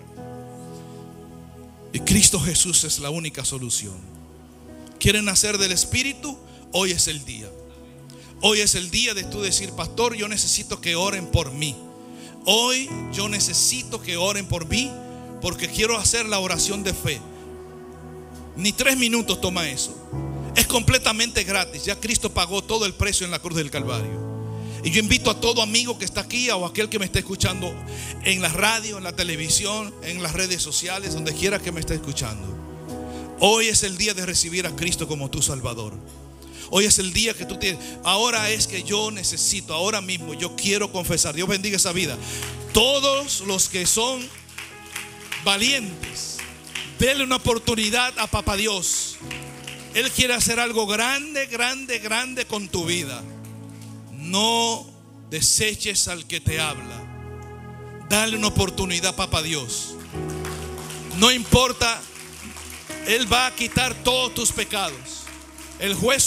Y Cristo Jesús es la única solución. ¿Quieren nacer del Espíritu? Hoy es el día. Hoy es el día de tú decir: pastor, yo necesito que oren por mí. Hoy yo necesito que oren por mí, porque quiero hacer la oración de fe. Ni 3 minutos toma eso. Es completamente gratis. Ya Cristo pagó todo el precio en la cruz del Calvario. Y yo invito a todo amigo que está aquí, o aquel que me esté escuchando en la radio, en la televisión, en las redes sociales, donde quiera que me esté escuchando. Hoy es el día de recibir a Cristo como tu Salvador. Hoy es el día que tú tienes. Ahora es que yo necesito, ahora mismo yo quiero confesar. Dios bendiga esa vida. Todos los que son valientes, denle una oportunidad a Papá Dios. Él quiere hacer algo grande, grande, grande con tu vida. No deseches al que te habla. Dale una oportunidad, Papá Dios. No importa, Él va a quitar todos tus pecados. El juez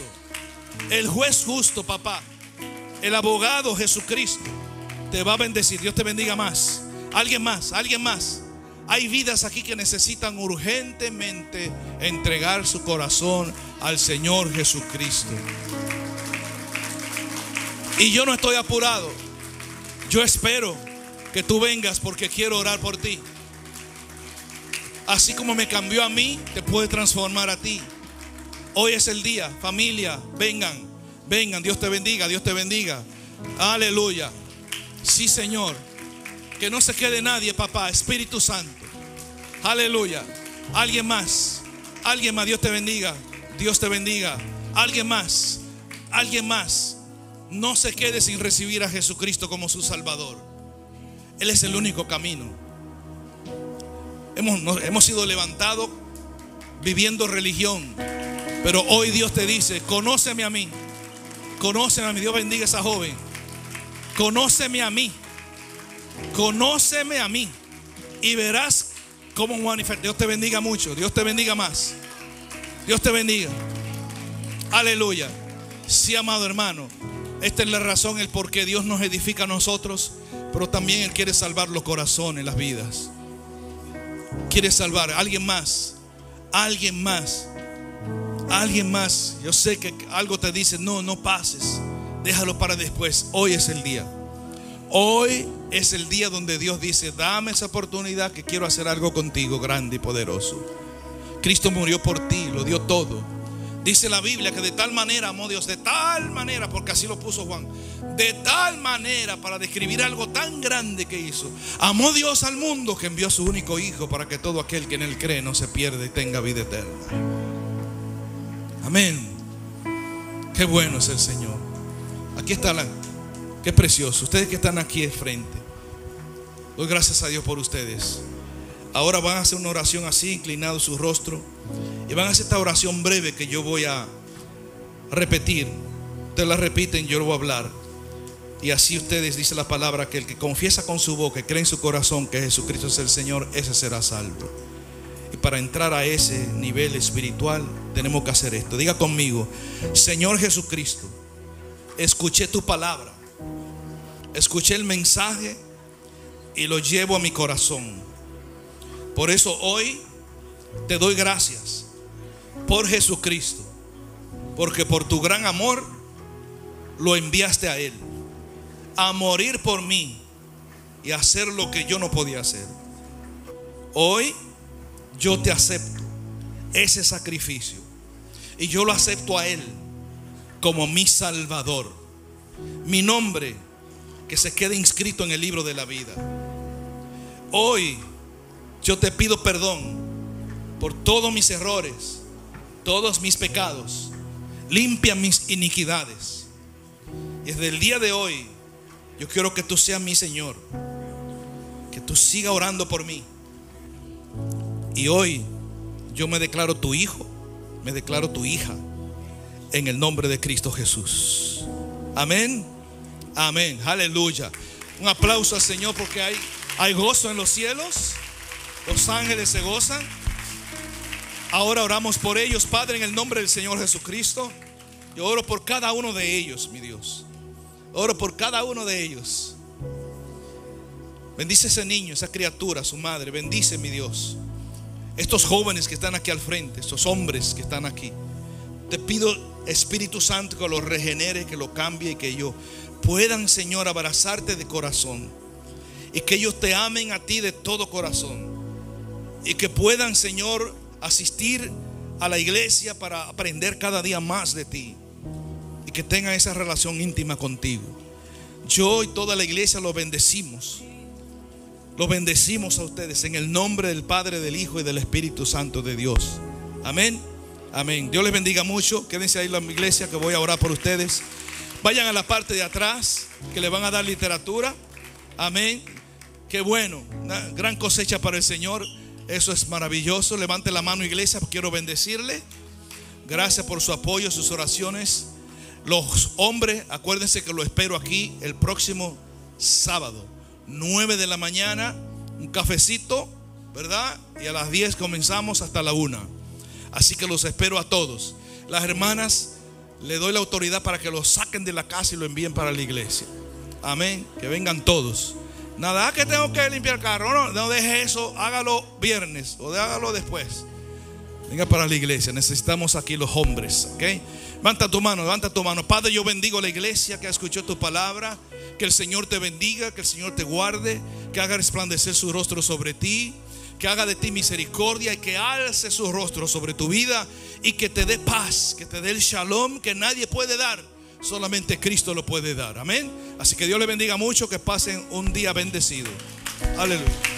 justo, papá, el abogado Jesucristo te va a bendecir. Dios te bendiga más. Alguien más. Hay vidas aquí que necesitan urgentemente entregar su corazón al Señor Jesucristo. Y yo no estoy apurado. Yo espero que tú vengas, porque quiero orar por ti. Así como me cambió a mí, te puede transformar a ti. Hoy es el día, familia, vengan, Dios te bendiga, aleluya. Sí, Señor, que no se quede nadie, papá, Espíritu Santo, aleluya. Alguien más, Dios te bendiga, alguien más, no se quede sin recibir a Jesucristo como su Salvador. Él es el único camino. Hemos sido levantados viviendo religión, pero hoy Dios te dice: conóceme a mí. Dios bendiga a esa joven. Conóceme a mí y verás cómo manifiesta. Dios te bendiga mucho. Dios te bendiga más. Dios te bendiga. Aleluya. Sí, amado hermano, esta es la razón, el por qué Dios nos edifica a nosotros, pero también Él quiere salvar los corazones, las vidas. Quiere salvar a alguien más. Yo sé que algo te dice: no pases, déjalo para después. Hoy es el día. Hoy es el día donde Dios dice: dame esa oportunidad, que quiero hacer algo contigo grande y poderoso. Cristo murió por ti, lo dio todo. Dice la Biblia que de tal manera amó Dios, de tal manera, porque así lo puso Juan, de tal manera, para describir algo tan grande que hizo. Amó Dios al mundo, que envió a su único Hijo, para que todo aquel que en Él cree no se pierda y tenga vida eterna. Amén. Qué bueno es el Señor. Aquí está qué precioso. Ustedes que están aquí de frente, doy gracias a Dios por ustedes. Ahora van a hacer una oración así, inclinado su rostro, y van a hacer esta oración breve que yo voy a repetir. Ustedes la repiten, yo lo voy a hablar. Y así ustedes, dice la palabra, que el que confiesa con su boca y cree en su corazón que Jesucristo es el Señor, ese será salvo. Y para entrar a ese nivel espiritual tenemos que hacer esto. Diga conmigo: Señor Jesucristo, escuché tu palabra, escuché el mensaje y lo llevo a mi corazón. Por eso hoy te doy gracias por Jesucristo, porque por tu gran amor lo enviaste a Él a morir por mí y a hacer lo que yo no podía hacer. Hoy yo te acepto ese sacrificio y yo lo acepto a Él como mi Salvador. Mi nombre que se quede inscrito en el libro de la vida. Hoy yo te pido perdón por todos mis errores, todos mis pecados. Limpia mis iniquidades. Y desde el día de hoy yo quiero que tú seas mi Señor, que tú sigas orando por mí. Y hoy yo me declaro tu hijo, me declaro tu hija, en el nombre de Cristo Jesús. Amén. Amén. Aleluya. Un aplauso al Señor, porque hay gozo en los cielos. Los ángeles se gozan. Ahora oramos por ellos. Padre, en el nombre del Señor Jesucristo, Yo oro por cada uno de ellos, mi Dios. Oro por cada uno de ellos. Bendice ese niño, esa criatura, su madre. Bendice, mi Dios. Estos jóvenes que están aquí al frente, estos hombres que están aquí. Te pido, Espíritu Santo, que los regenere, que lo cambie y que ellos puedan, Señor, abrazarte de corazón. Y que ellos te amen a ti de todo corazón. Y que puedan, Señor, asistir a la iglesia para aprender cada día más de ti. Y que tengan esa relación íntima contigo. Yo y toda la iglesia los bendecimos. Los bendecimos a ustedes en el nombre del Padre, del Hijo y del Espíritu Santo de Dios. Amén. Amén. Dios les bendiga mucho. Quédense ahí en la iglesia que voy a orar por ustedes. Vayan a la parte de atrás que le van a dar literatura. Amén. Qué bueno. Una gran cosecha para el Señor. Eso es maravilloso. Levante la mano, iglesia. Quiero bendecirle. Gracias por su apoyo, sus oraciones. Los hombres, acuérdense que lo espero aquí el próximo sábado, 9 de la mañana, un cafecito, ¿verdad? Y a las 10 comenzamos hasta la 1. Así que los espero a todos. Las hermanas, le doy la autoridad para que los saquen de la casa y lo envíen para la iglesia. Amén. Que vengan todos. Nada, que tengo que limpiar el carro. No deje eso, hágalo viernes o hágalo después. Venga para la iglesia. Necesitamos aquí los hombres, ¿ok? Levanta tu mano, levanta tu mano. Padre, yo bendigo a la iglesia que escuchó tu palabra. Que el Señor te bendiga, que el Señor te guarde, que haga resplandecer su rostro sobre ti, que haga de ti misericordia y que alce su rostro sobre tu vida y que te dé paz, que te dé el shalom que nadie puede dar, solamente Cristo lo puede dar. Amén. Así que Dios le bendiga mucho, que pasen un día bendecido. Aleluya.